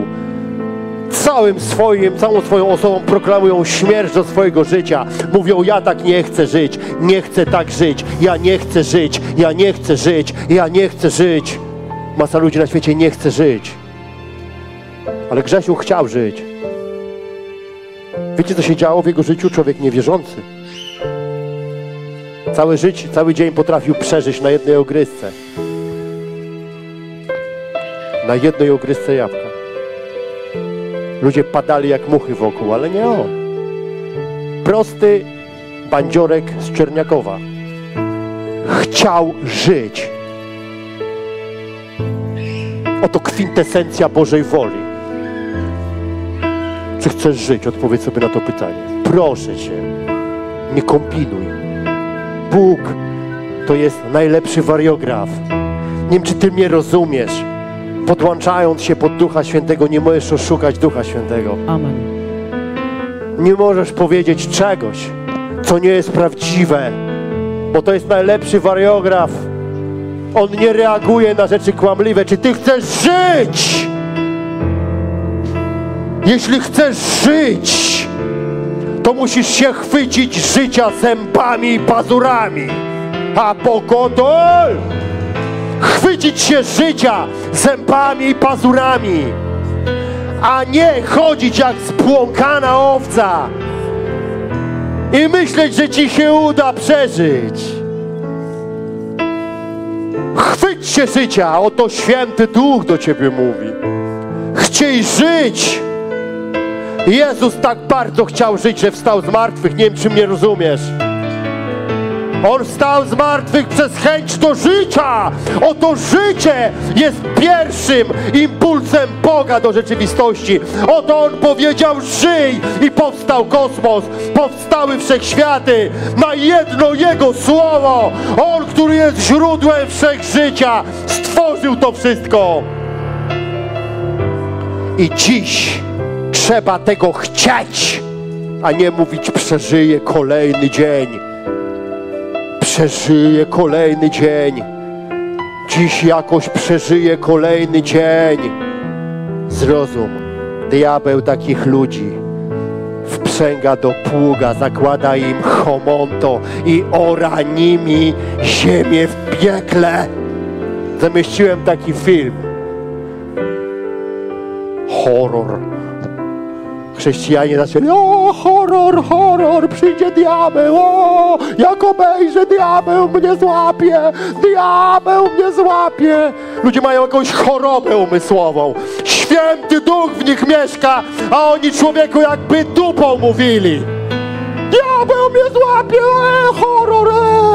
Całą swoją osobą proklamują śmierć do swojego życia. Mówią: ja tak nie chcę żyć, nie chcę tak żyć, ja nie chcę żyć, ja nie chcę żyć, ja nie chcę żyć. Masa ludzi na świecie nie chce żyć. Ale Grzesiu chciał żyć. Wiecie, co się działo w jego życiu? Człowiek niewierzący. Cały dzień potrafił przeżyć na jednej ogrysce. Na jednej ogrysce jabłka. Ludzie padali jak muchy wokół, ale nie on. Prosty bandziorek z Czerniakowa. Chciał żyć. Oto kwintesencja Bożej woli. Czy chcesz żyć? Odpowiedz sobie na to pytanie. Proszę Cię, nie kombinuj. Bóg to jest najlepszy wariograf. Nie wiem, czy Ty mnie rozumiesz. Podłączając się pod Ducha Świętego, nie możesz oszukać Ducha Świętego. Amen. Nie możesz powiedzieć czegoś, co nie jest prawdziwe, bo to jest najlepszy wariograf. On nie reaguje na rzeczy kłamliwe. Czy Ty chcesz żyć? Jeśli chcesz żyć, to musisz się chwycić życia zębami i pazurami. A pokodol! Chwycić się życia zębami i pazurami, a nie chodzić jak spłąkana owca i myśleć, że Ci się uda przeżyć. Chwyć się życia, oto Święty Duch do Ciebie mówi. Chciej żyć. Jezus tak bardzo chciał żyć, że wstał z martwych. Nie wiem, czy mnie rozumiesz. On wstał z martwych przez chęć do życia. Oto życie jest pierwszym impulsem Boga do rzeczywistości. Oto On powiedział: żyj, i powstał kosmos, powstały wszechświaty na jedno Jego słowo. On, który jest źródłem wszechżycia, stworzył to wszystko. I dziś trzeba tego chcieć, a nie mówić: przeżyję kolejny dzień. przeżyję kolejny dzień. Dziś jakoś przeżyję kolejny dzień. Zrozum, diabeł takich ludzi wprzęga do pługa, zakłada im chomonto i ora nimi ziemię w piekle. Zamieściłem taki film. Horror. Chrześcijanie zaczęli: o, horror, horror, przyjdzie diabeł, o, jak obejrzę, diabeł mnie złapie, diabeł mnie złapie. Ludzie mają jakąś chorobę umysłową. Święty Duch w nich mieszka, a oni człowieku jakby dupą mówili. Diabeł mnie złapie, horror,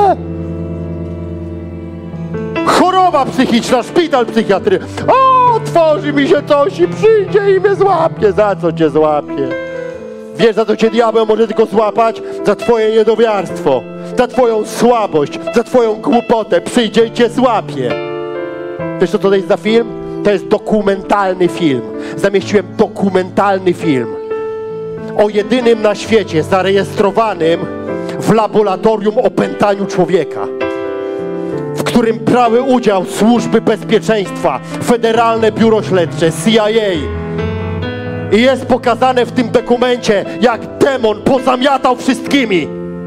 Choroba psychiczna, szpital psychiatryczny. O, otworzy mi się coś i przyjdzie i mnie złapie. Za co cię złapie? Wiesz, za co cię diabeł może tylko złapać? Za twoje niedowiarstwo, za twoją słabość, za twoją głupotę. Przyjdzie i cię złapie. Wiesz, co to jest za film? To jest dokumentalny film. Zamieściłem dokumentalny film o jedynym na świecie zarejestrowanym w laboratorium opętaniu człowieka, w którym brały udział służby bezpieczeństwa, Federalne Biuro Śledcze, CIA. I jest pokazane w tym dokumencie, jak demon pozamiatał wszystkimi.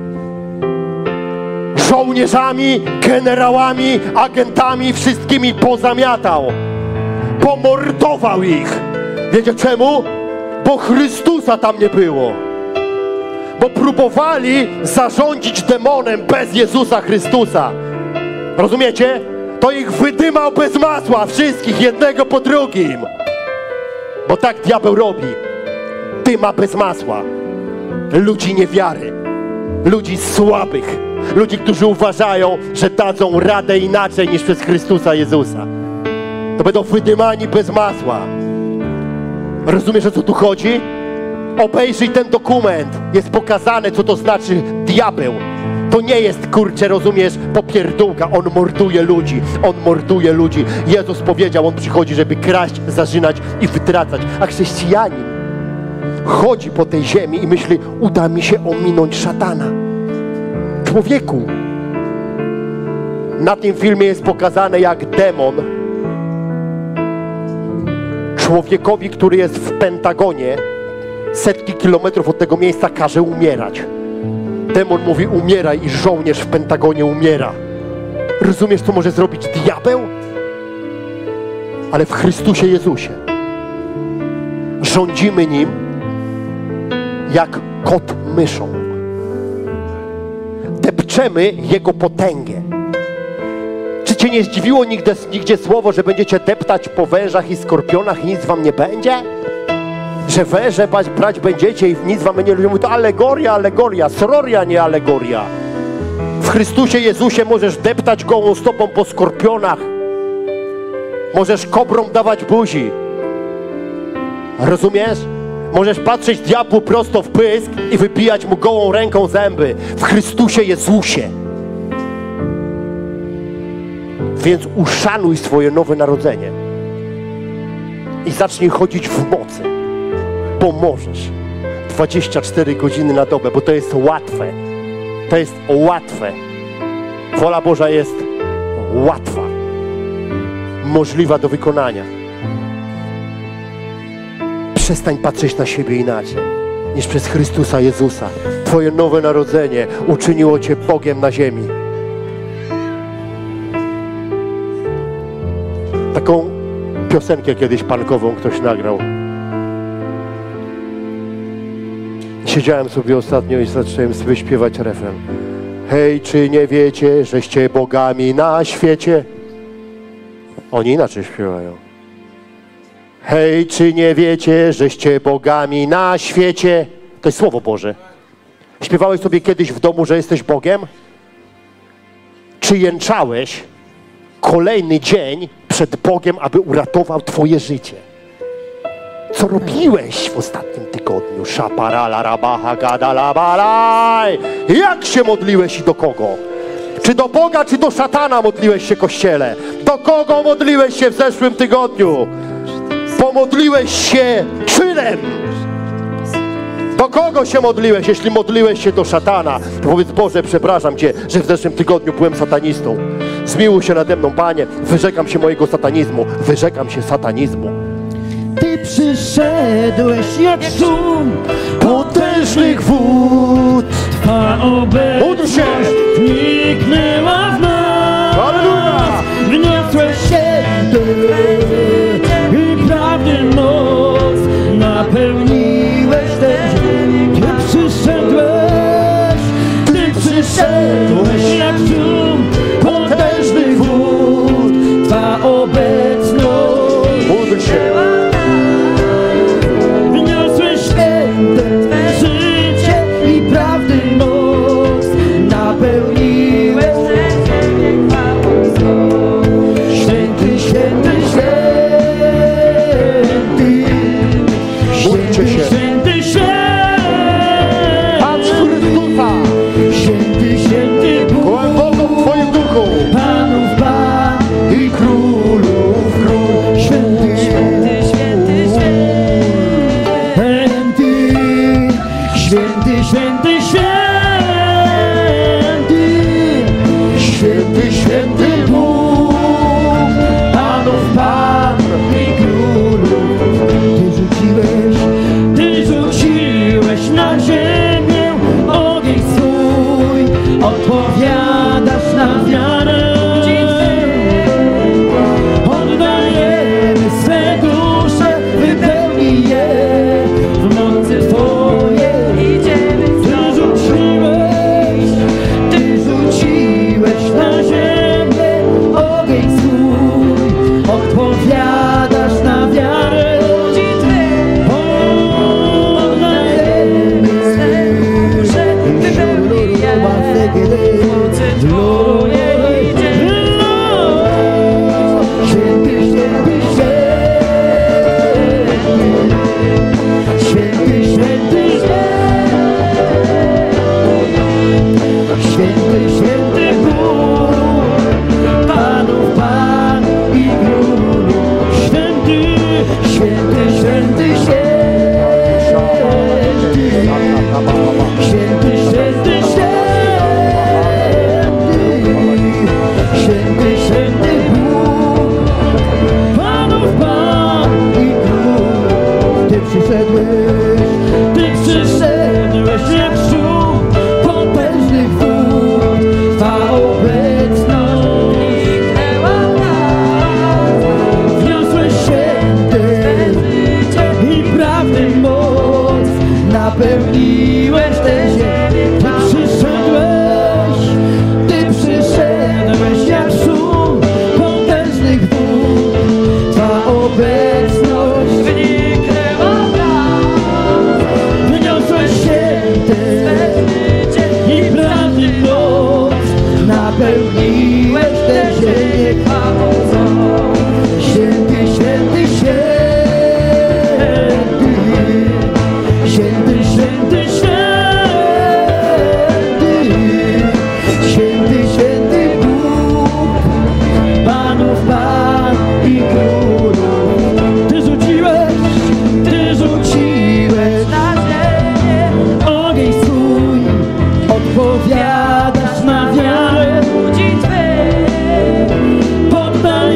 Żołnierzami, generałami, agentami, wszystkimi pozamiatał. Pomordował ich. Wiecie czemu? Bo Chrystusa tam nie było. Bo próbowali zarządzić demonem bez Jezusa Chrystusa. Rozumiecie? To ich wydymał bez masła, wszystkich, jednego po drugim. Bo tak diabeł robi. Dyma bez masła. Ludzi niewiary. Ludzi słabych. Ludzi, którzy uważają, że dadzą radę inaczej niż przez Chrystusa Jezusa. To będą wydymani bez masła. Rozumiesz, o co tu chodzi? Obejrzyj ten dokument. Jest pokazane, co to znaczy diabeł. To nie jest, kurczę, rozumiesz, popierdółka. On morduje ludzi. On morduje ludzi. Jezus powiedział, On przychodzi, żeby kraść, zarzynać i wytracać. A chrześcijanin chodzi po tej ziemi i myśli: uda mi się ominąć szatana. Człowieku, na tym filmie jest pokazane, jak demon człowiekowi, który jest w Pentagonie, setki kilometrów od tego miejsca, każe umierać. Demon mówi: umieraj, i żołnierz w Pentagonie umiera. Rozumiesz, co może zrobić diabeł? Ale w Chrystusie Jezusie rządzimy Nim jak kot myszą. Depczemy Jego potęgę. Czy cię nie zdziwiło nigdzie słowo, że będziecie deptać po wężach i skorpionach i nic wam nie będzie? Że węże brać będziecie i nic wam nie... Ludzie mówią: to alegoria, alegoria. Sororia, nie alegoria. W Chrystusie Jezusie możesz deptać gołą stopą po skorpionach. Możesz kobrom dawać buzi. Rozumiesz? Możesz patrzeć diabłu prosto w pysk i wypijać mu gołą ręką zęby. W Chrystusie Jezusie. Więc uszanuj swoje nowe narodzenie i zacznij chodzić w mocy, bo możesz. 24 godziny na dobę, bo to jest łatwe. To jest łatwe. Wola Boża jest łatwa, możliwa do wykonania. Przestań patrzeć na siebie inaczej niż przez Chrystusa Jezusa. Twoje nowe narodzenie uczyniło cię Bogiem na ziemi. Taką piosenkę kiedyś punkową ktoś nagrał. Siedziałem sobie ostatnio i zacząłem sobie śpiewać refren. Hej, czy nie wiecie, żeście bogami na świecie? Oni inaczej śpiewają. Hej, czy nie wiecie, żeście bogami na świecie? To jest Słowo Boże. Śpiewałeś sobie kiedyś w domu, że jesteś Bogiem? Czy jęczałeś kolejny dzień przed Bogiem, aby uratował twoje życie? Co robiłeś w ostatnim tygodniu? Szaparala, rabaha, gadalabalaj. Jak się modliłeś i do kogo? Czy do Boga, czy do szatana modliłeś się, Kościele? Do kogo modliłeś się w zeszłym tygodniu? Pomodliłeś się czynem. Do kogo się modliłeś? Jeśli modliłeś się do szatana, to powiedz: Boże, przepraszam Cię, że w zeszłym tygodniu byłem satanistą. Zmiłuj się nade mną, Panie, wyrzekam się mojego satanizmu, wyrzekam się satanizmu. Ty przyszedłeś jak szum potężnych wód. Twa obecność wniknęła w nas. Halleluja! Wniosłeś święty i prawdy moc. Napełniłeś tę ziemię. Ty przyszedłeś jak szum potężnych wód. Twa obecność Módl się. wniosłeś święte życie i prawdy moc. Napełniłeś tę ziemię chwałą swą. Święty, święty, święty. Módlcie się. Święty, święty. Patrz Chrystusa Święty, święty Bóg. głęboko w Twoim duchu. Panów Pan i królów król. Święty, święty, święty, święty, święty, święty, święty Bóg. Panów Pan i królów. Ty rzuciłeś na ziemię ogień swój. Odpowiadasz na wiarę. Oddajemy swe dusze, wypełnij je w mocy Twojej. Ty rzuciłeś na ziemię ogień swój. Odpowiadasz na wiarę. Oddajemy swe dusze, wypełnij je w mocy Twojej. Święty, święty, święty. Święty, święty, święty, święty Bóg. Panów Pan i królów. Święty, święty, święty, święty. Święty, święty, święty. Święty, święty Bóg. Panów Pan i król. Ty przyszedłeś jak szum potężnych wód. Twa obecność wniknęła w nas. Wniosłeś święty i prawdy moc. Napełniłeś tę ziemię. Ty przyszedłeś jak szum potężnych wód. Twa obecność wniknęła w nas. Wyniosłeś święty i prawdy moc. Napełniłeś tę ziemię chwałą swą. Święty, święty, święty. Święty, święty, święty. Święty, święty Bóg. Panów Pan i królów. Ty rzuciłeś na ziemię ogień swój. Odpowiadasz na wiarę ludzi Twych. Poddaj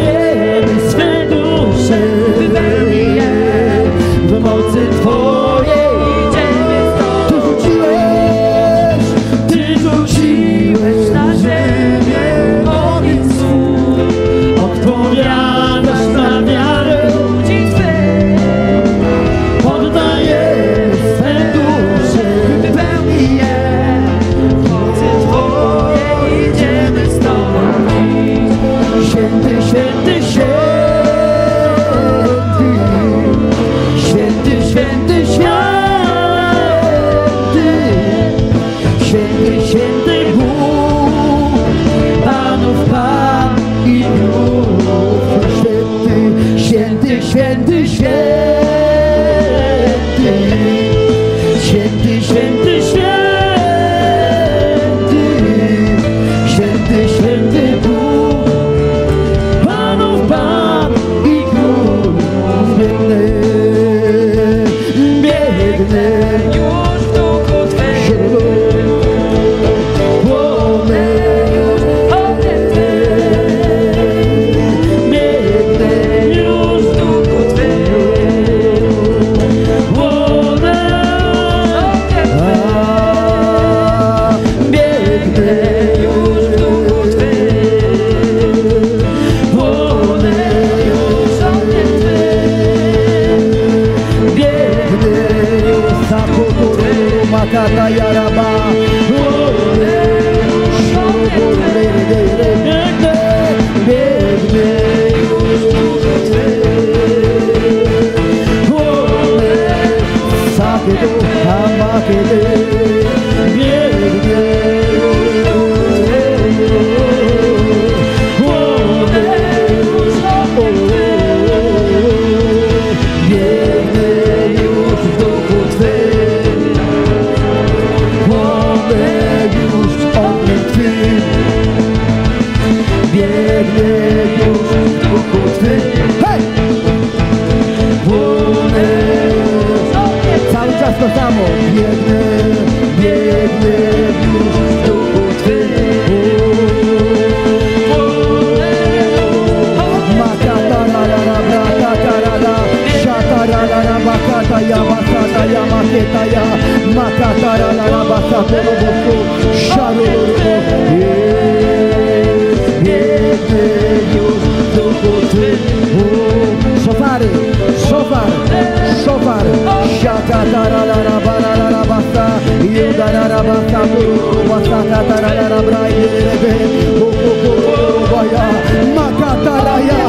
Duchu Twym. Szofary, szofar, szofar. Siaka tarara barara basta, judara basta, basta tarara braille, baya, makataraya.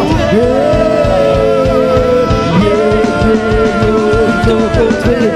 Duchu Twym.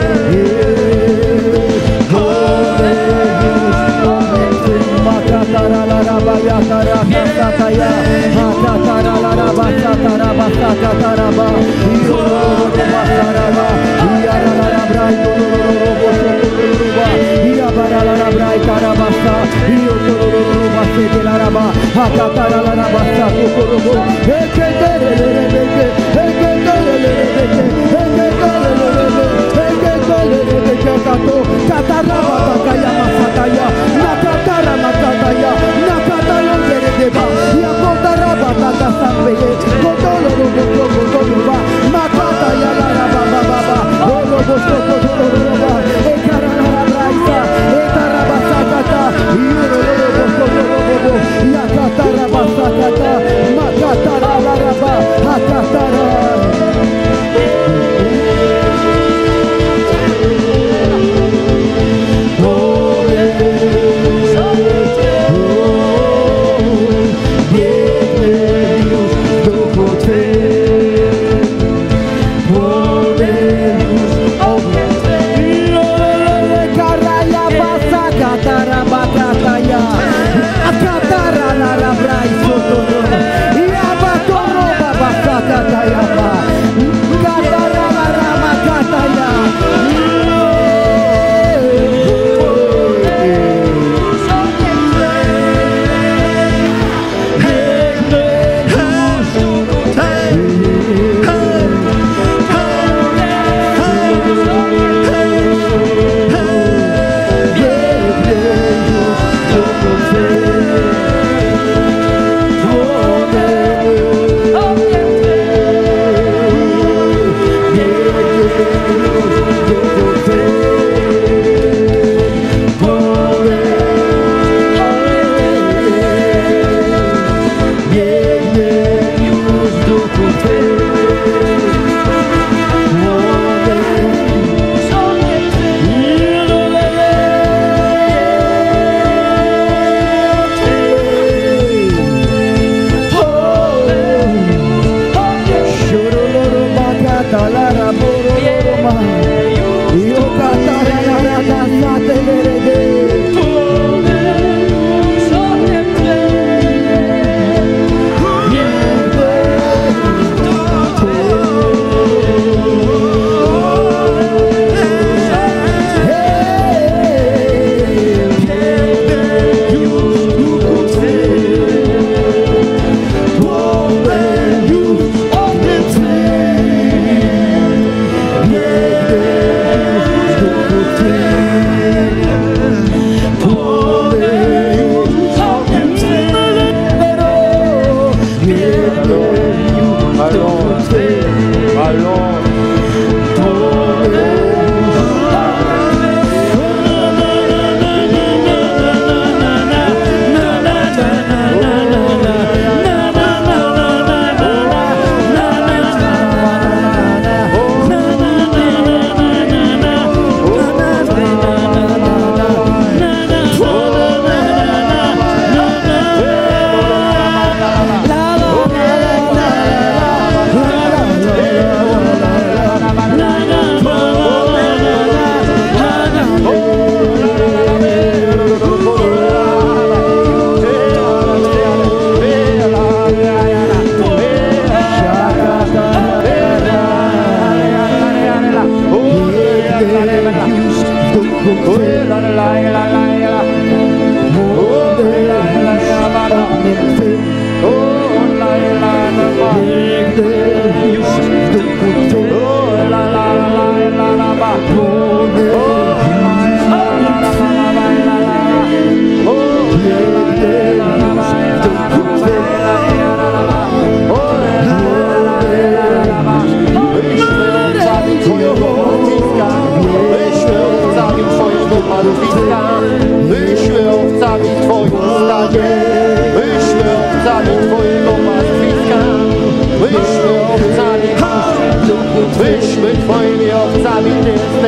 Myśmy owcami Twojego martwiska.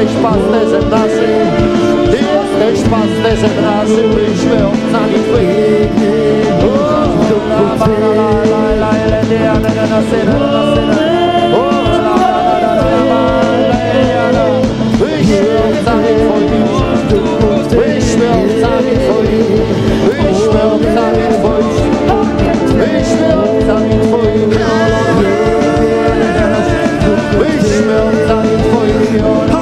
jesteś pasterzem naszym. Ty jesteś pasterzem naszym, byliśmy owcami Twoimi. Byliśmy owcami Twoimi. Byliśmy owcami Twoimi. Byliśmy owcami Twoimi. Byliśmy owcami Twoimi.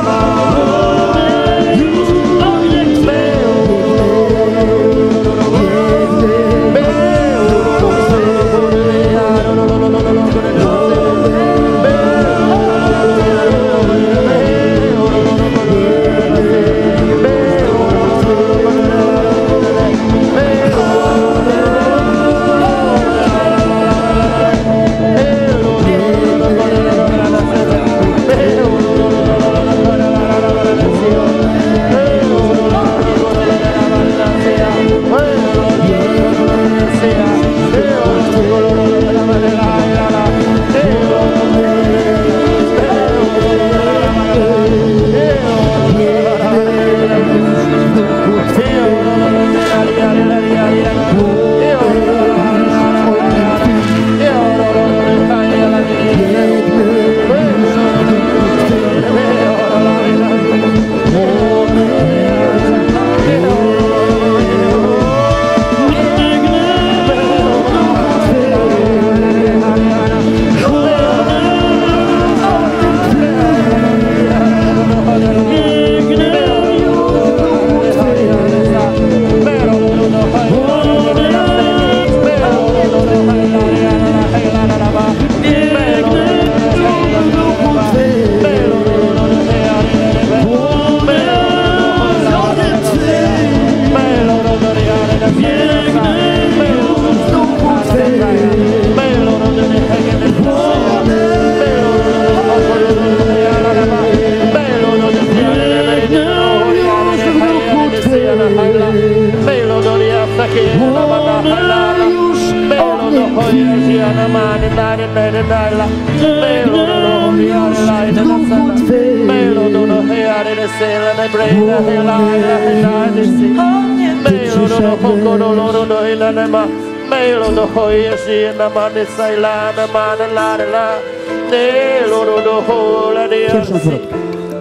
Pierwszą zwrotkę.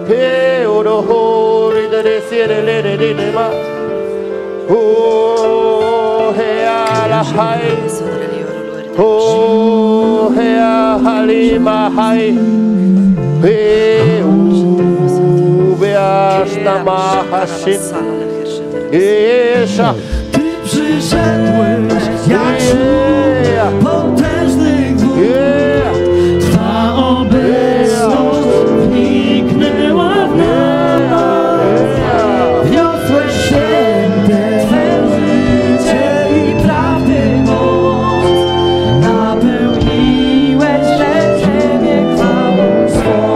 Ty przyszedłeś jak szum potężnych dwóch. Twa obecność wniknęła w nas. Wniosłeś święte Twe życie i prawdy moc. Napełniłeś tę ziemię chwałą swą.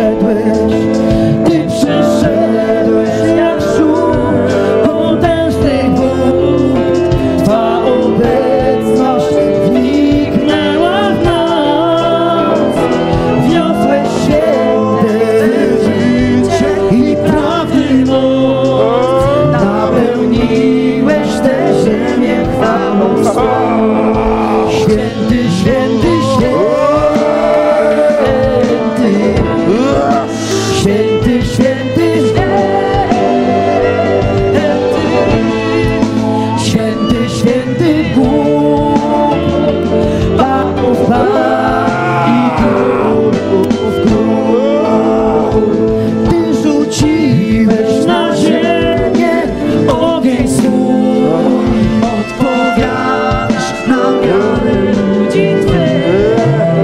Ty przyszedłeś jak szum potężnych wód. Twa obecność wniknęła w nas. Wniosłeś święte życie i prawdy moc. Napełniłeś tę ziemię chwałą swą. Święty, święty, święty. Święty, święty, święty, święty Bóg, Panów Pan i Królów Król. Ty rzuciłeś na ziemię ogień swój, odpowiadasz na wiarę ludzi Twych.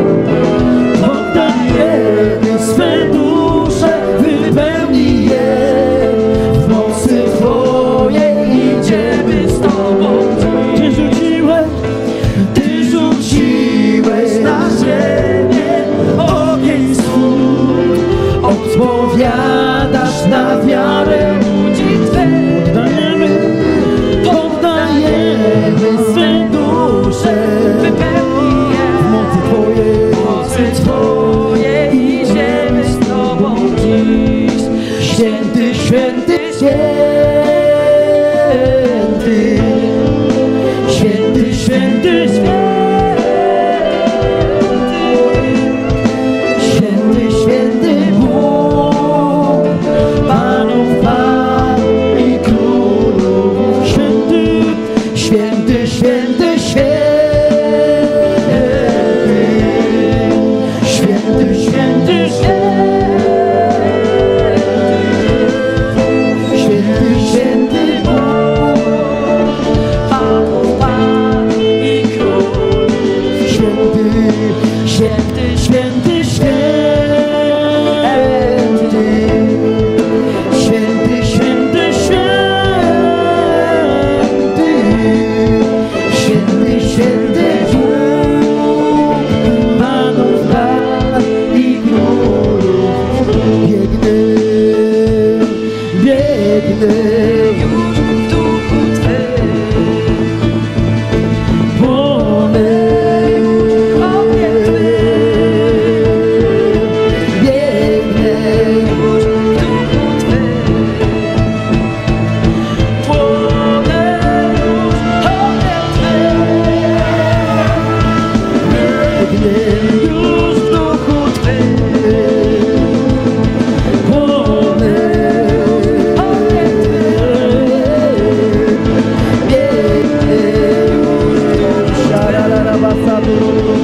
Oddajemy swe dusze, wypełnij je w mocy Twojej, idziemy z Tobą. Ty rzuciłeś na ziemię ogień swój, odpowiadasz na wiarę ludzi Twych. Poddajemy swe dusze,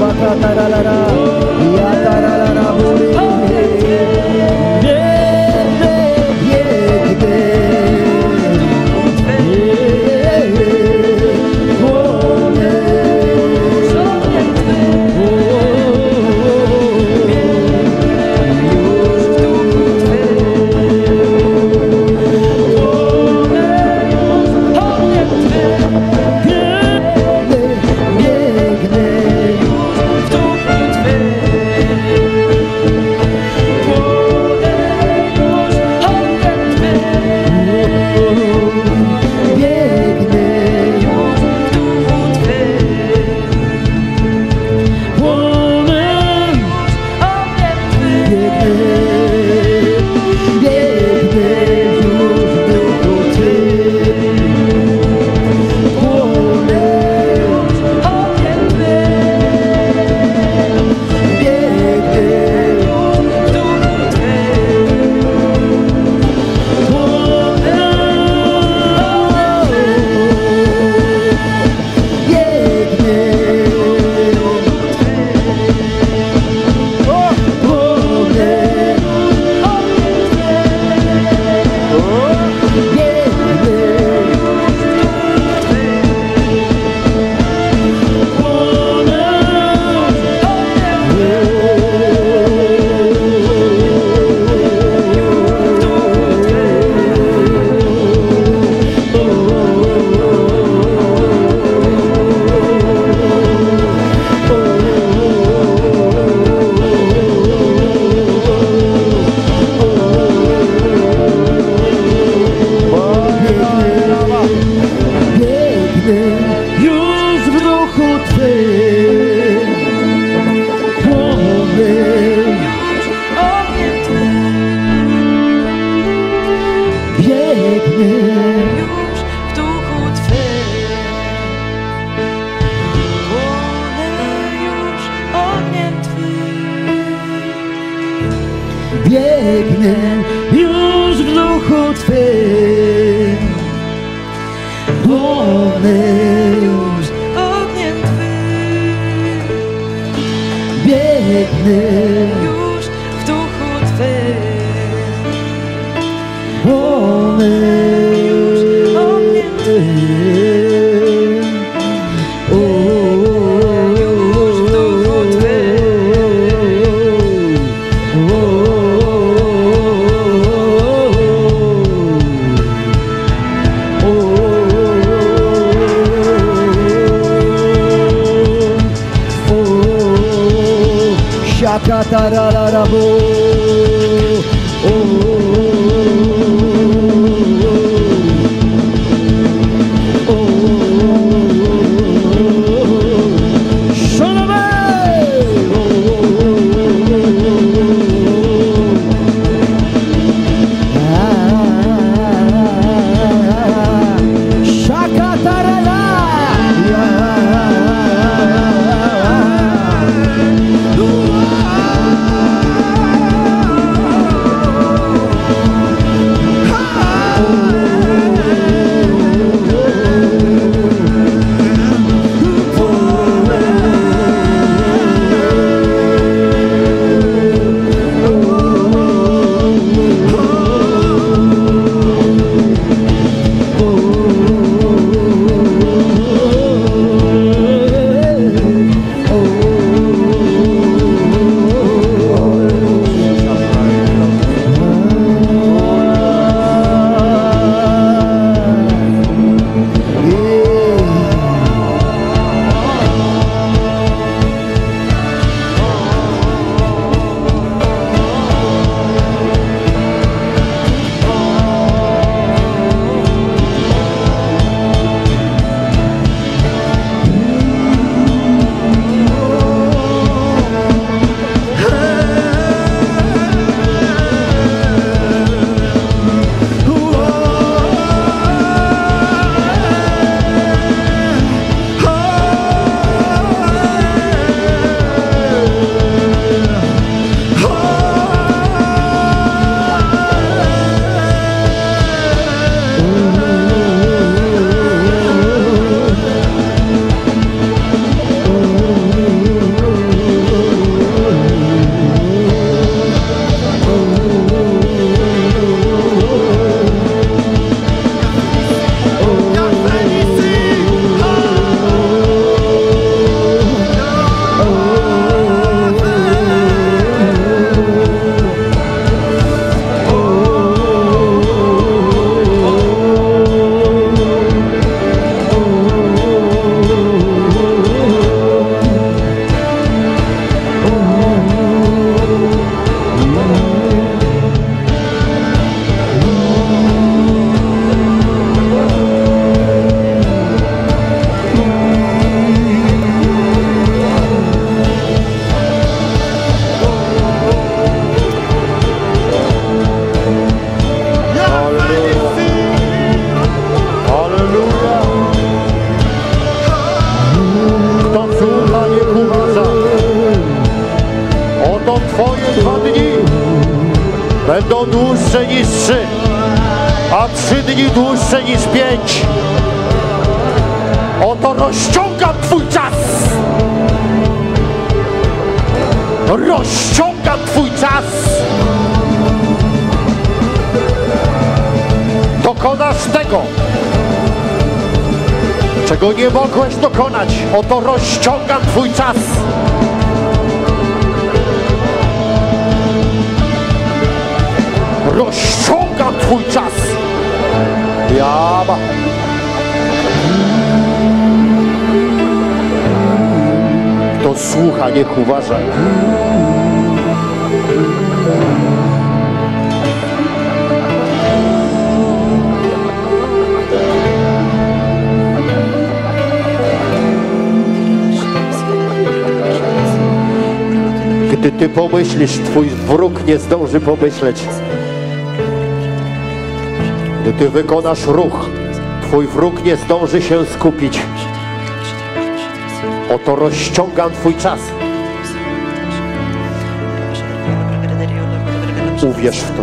Biegnę już w duchu Twym, płonę już ogniem Twym. Biegnę już w duchu Twym, płonę już ogniem Twym. Shakatararabo, będą dłuższe niż 3, a 3 dni dłuższe niż 5. Oto rozciągam Twój czas. Rozciągam Twój czas. Dokonasz tego, czego nie mogłeś dokonać. Oto rozciągam Twój czas. Rozciągam Twój czas. Jaba. Kto słucha, niech uważa. Gdy Ty pomyślisz, Twój wróg nie zdąży pomyśleć. Gdy Ty wykonasz ruch, Twój wróg nie zdąży się skupić. Oto rozciągam Twój czas. Uwierz w to.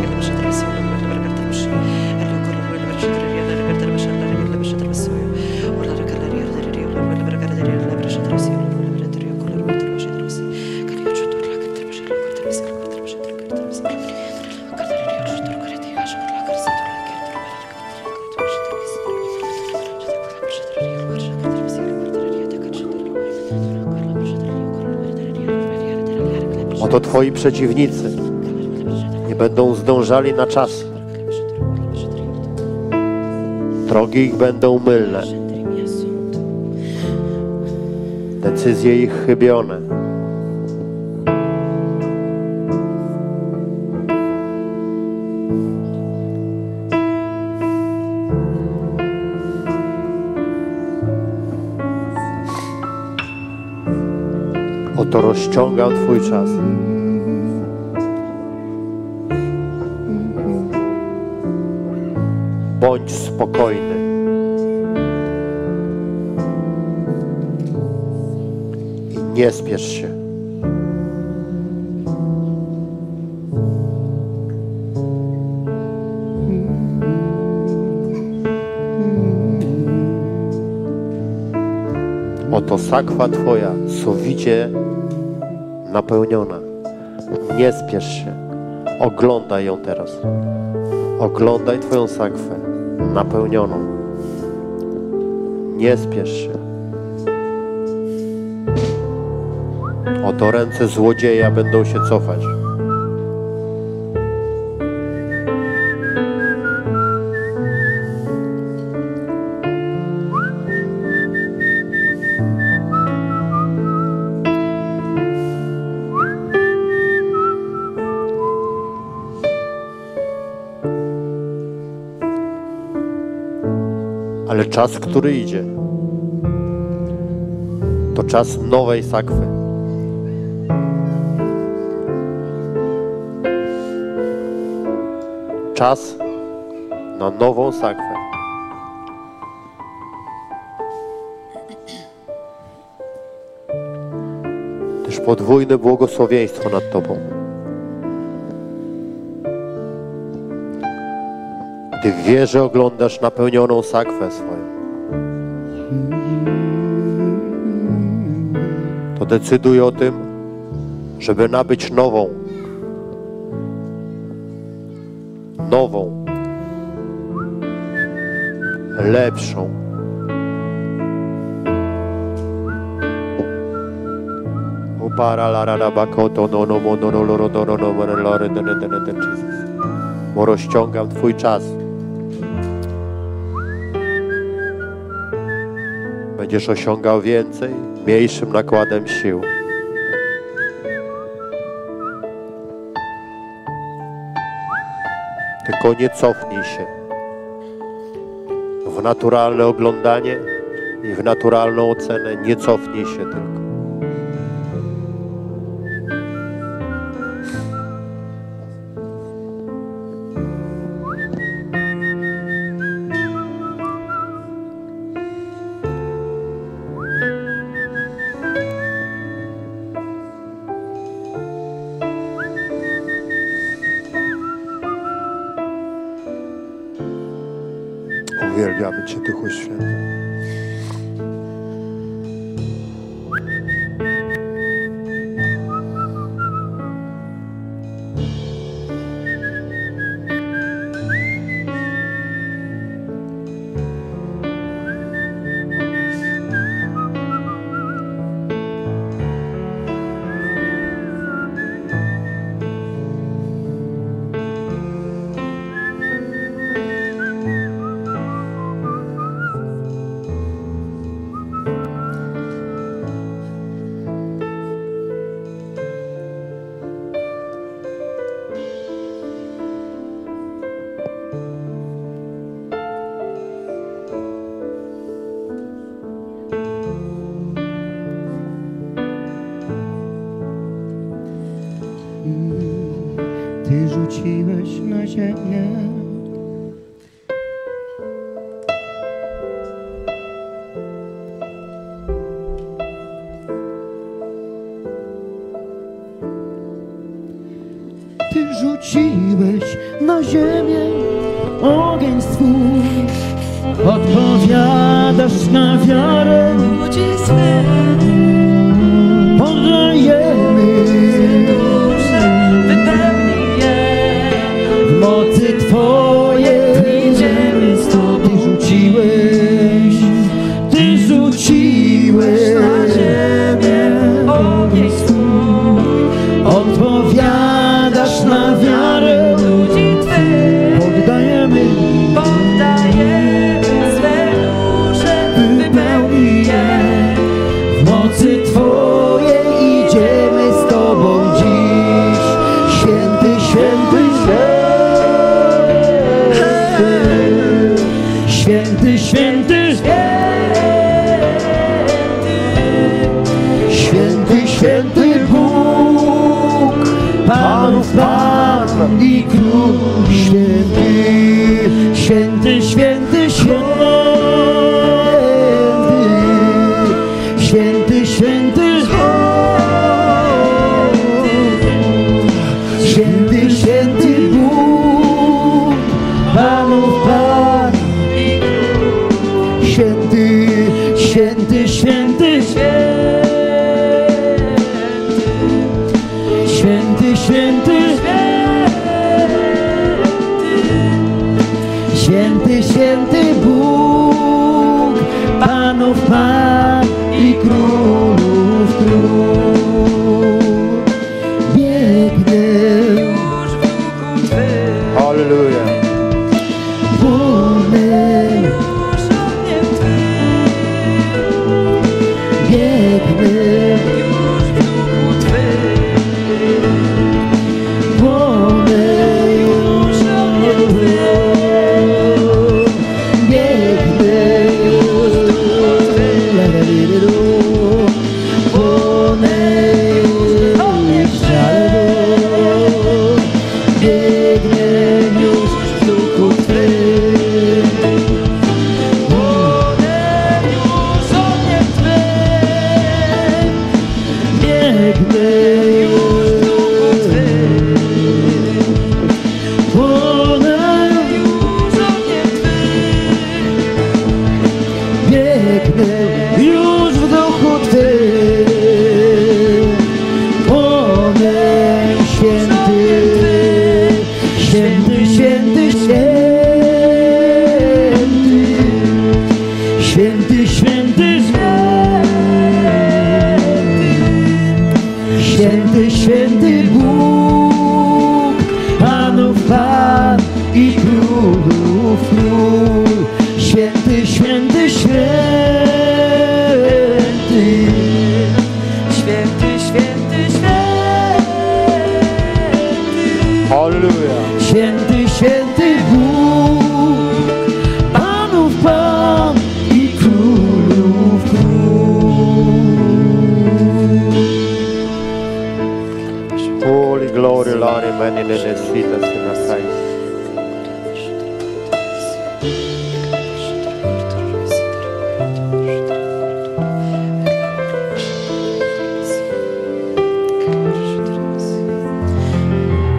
Oto Twoi przeciwnicy nie będą zdążali na czas. Drogi ich będą mylne. Decyzje ich chybione. Oto rozciągam Twój czas. Bądź spokojny. I nie spiesz się. Oto sakwa Twoja, sowicie napełniona. Nie spiesz się. Oglądaj ją teraz. Oglądaj Twoją sakwę napełnioną. Nie spiesz się. Oto ręce złodzieja będą się cofać. Ale czas, który idzie, to czas nowej sakwy. Czas na nową sakwę. Też podwójne błogosławieństwo nad Tobą. Gdy w wierze oglądasz napełnioną sakwę swoją, to decyduj o tym, żeby nabyć nową. Nową. Lepszą. Bo rozciągam Twój czas. Będziesz osiągał więcej, mniejszym nakładem sił. Tylko nie cofnij się w naturalne oglądanie i w naturalną ocenę. Nie cofnij się tylko. Uwielbiamy Cię, Duchu Święty. Ty rzuciłeś na ziemię Ty rzuciłeś na ziemię ogień swój, odpowiadasz na wiarę ludzi swych. Podajemy Wypełnij je w mocy Twojej. Idziemy z Tobą. Ty rzuciłeś na ziemię ogień swój. odpowiadasz na wiarę Ludzi Twych Poddajemy swe dusze. Wypełnij je w mocy Twojej. Idziemy z Tobą dziś. Święty, święty, święty, święty, święty, święty Bóg, Panów Pan i Król. Święty, święty, święty, święty, święty, święty, święty, święty Bóg, Panów Pan. Święty, święty, święty, święty, święty, święty, święty Bóg, Panów Pan i Królów Król. Biegnę już w duchu Twym. Halleluja. płonę, Już ogniem Twym. biegnę Już w duchu Twym. płonę Już ogniem Twym. biegnę płonę biegnę już w duchu Twym. Płonę już ogniem Twym. Biegnę już w duchu Twym. płonę Już ogniem Twym. biegnę już w duchu Twym. Płonę święty, święty, święty, święty, święty, święty, święty, święty Bóg, Panów Pan i Królów Król. Święty, święty, święty, Święty, święty, święty. Halleluja. święty, święty Bóg, Panów Pan i Królów Król. Holy glory, Lord, amen, in the sweetest in the Christ.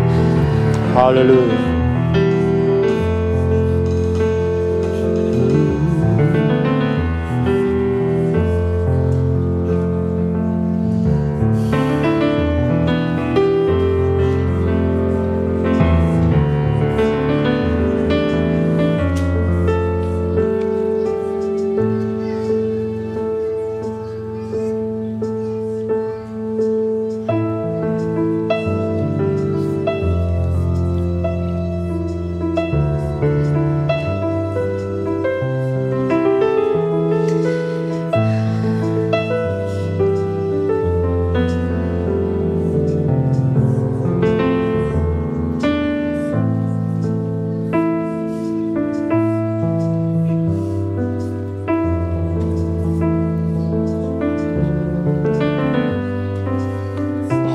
Hallelujah.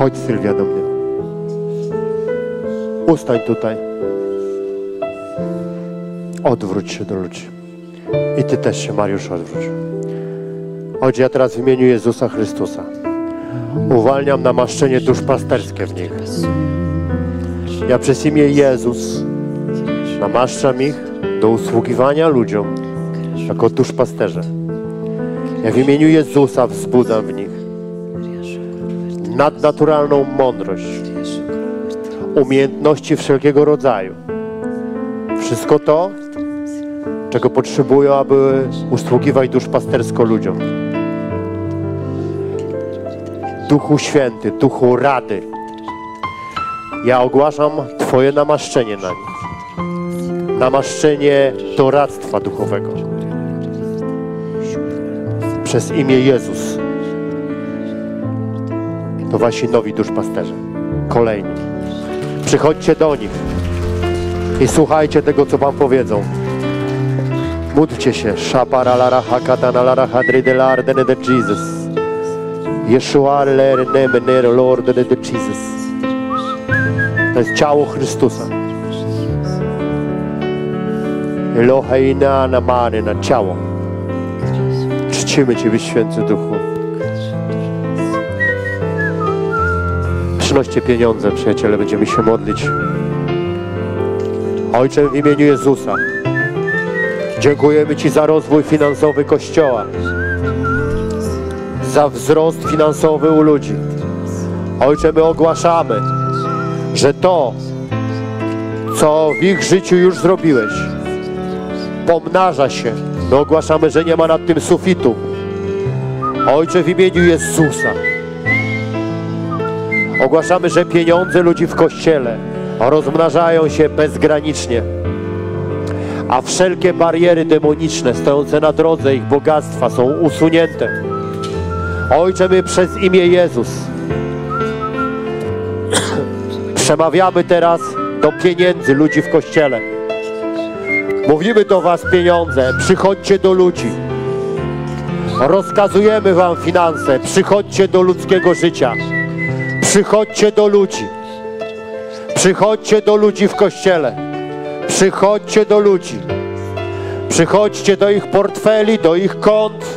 Chodź, Sylwia, do mnie. Ustań tutaj. Odwróć się do ludzi. I ty też się, Mariusz, odwróć. Ojcze, ja teraz w imieniu Jezusa Chrystusa uwalniam namaszczenie duszpasterskie w nich. Ja przez imię Jezus namaszczam ich do usługiwania ludziom jako duszpasterze. Ja w imieniu Jezusa wzbudzam w nich nadnaturalną mądrość, umiejętności wszelkiego rodzaju. Wszystko to, czego potrzebują, aby usługiwać duszpastersko ludziom. Duchu Święty, Duchu Rady, ja ogłaszam Twoje namaszczenie na nich. Namaszczenie doradztwa duchowego. Przez imię Jezus. To wasi nowi duszpasterze. Kolejni. Przychodźcie do nich i słuchajcie tego, co wam powiedzą. Módlcie się. Shaparalara hakatana lara hadridelar de Jesus. Yeshua ler Lord de Jesus. To jest ciało Chrystusa. Eloheina namany na ciało. Czcimy Ciebie, Święty Duchu. Przynoście pieniądze, przyjaciele, będziemy się modlić. Ojcze, w imieniu Jezusa, dziękujemy Ci za rozwój finansowy Kościoła, za wzrost finansowy u ludzi. Ojcze, my ogłaszamy, że to, co w ich życiu już zrobiłeś, pomnaża się. My ogłaszamy, że nie ma nad tym sufitu. Ojcze, w imieniu Jezusa ogłaszamy, że pieniądze ludzi w Kościele rozmnażają się bezgranicznie, a wszelkie bariery demoniczne stojące na drodze ich bogactwa są usunięte. Ojcze, my przez imię Jezus przemawiamy teraz do pieniędzy ludzi w Kościele. Mówimy do was, pieniądze, przychodźcie do ludzi. Rozkazujemy wam finanse, przychodźcie do ludzkiego życia. Przychodźcie do ludzi. Przychodźcie do ludzi w Kościele. Przychodźcie do ludzi. Przychodźcie do ich portfeli, do ich kont.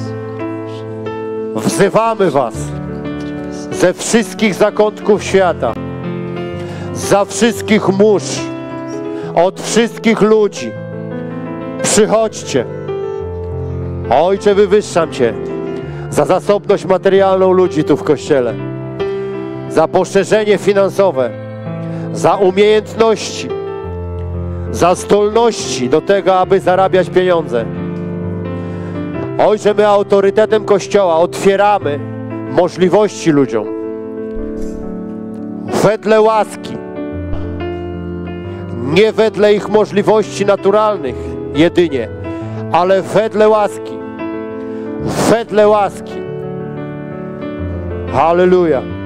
Wzywamy was ze wszystkich zakątków świata, za wszystkich mórz, od wszystkich ludzi. Przychodźcie. Ojcze, wywyższam Cię za zasobność materialną ludzi tu w Kościele, za poszerzenie finansowe, za umiejętności, za zdolności do tego, aby zarabiać pieniądze. Ojcze, my autorytetem Kościoła otwieramy możliwości ludziom wedle łaski, nie wedle ich możliwości naturalnych jedynie, ale wedle łaski. Wedle łaski. Halleluja.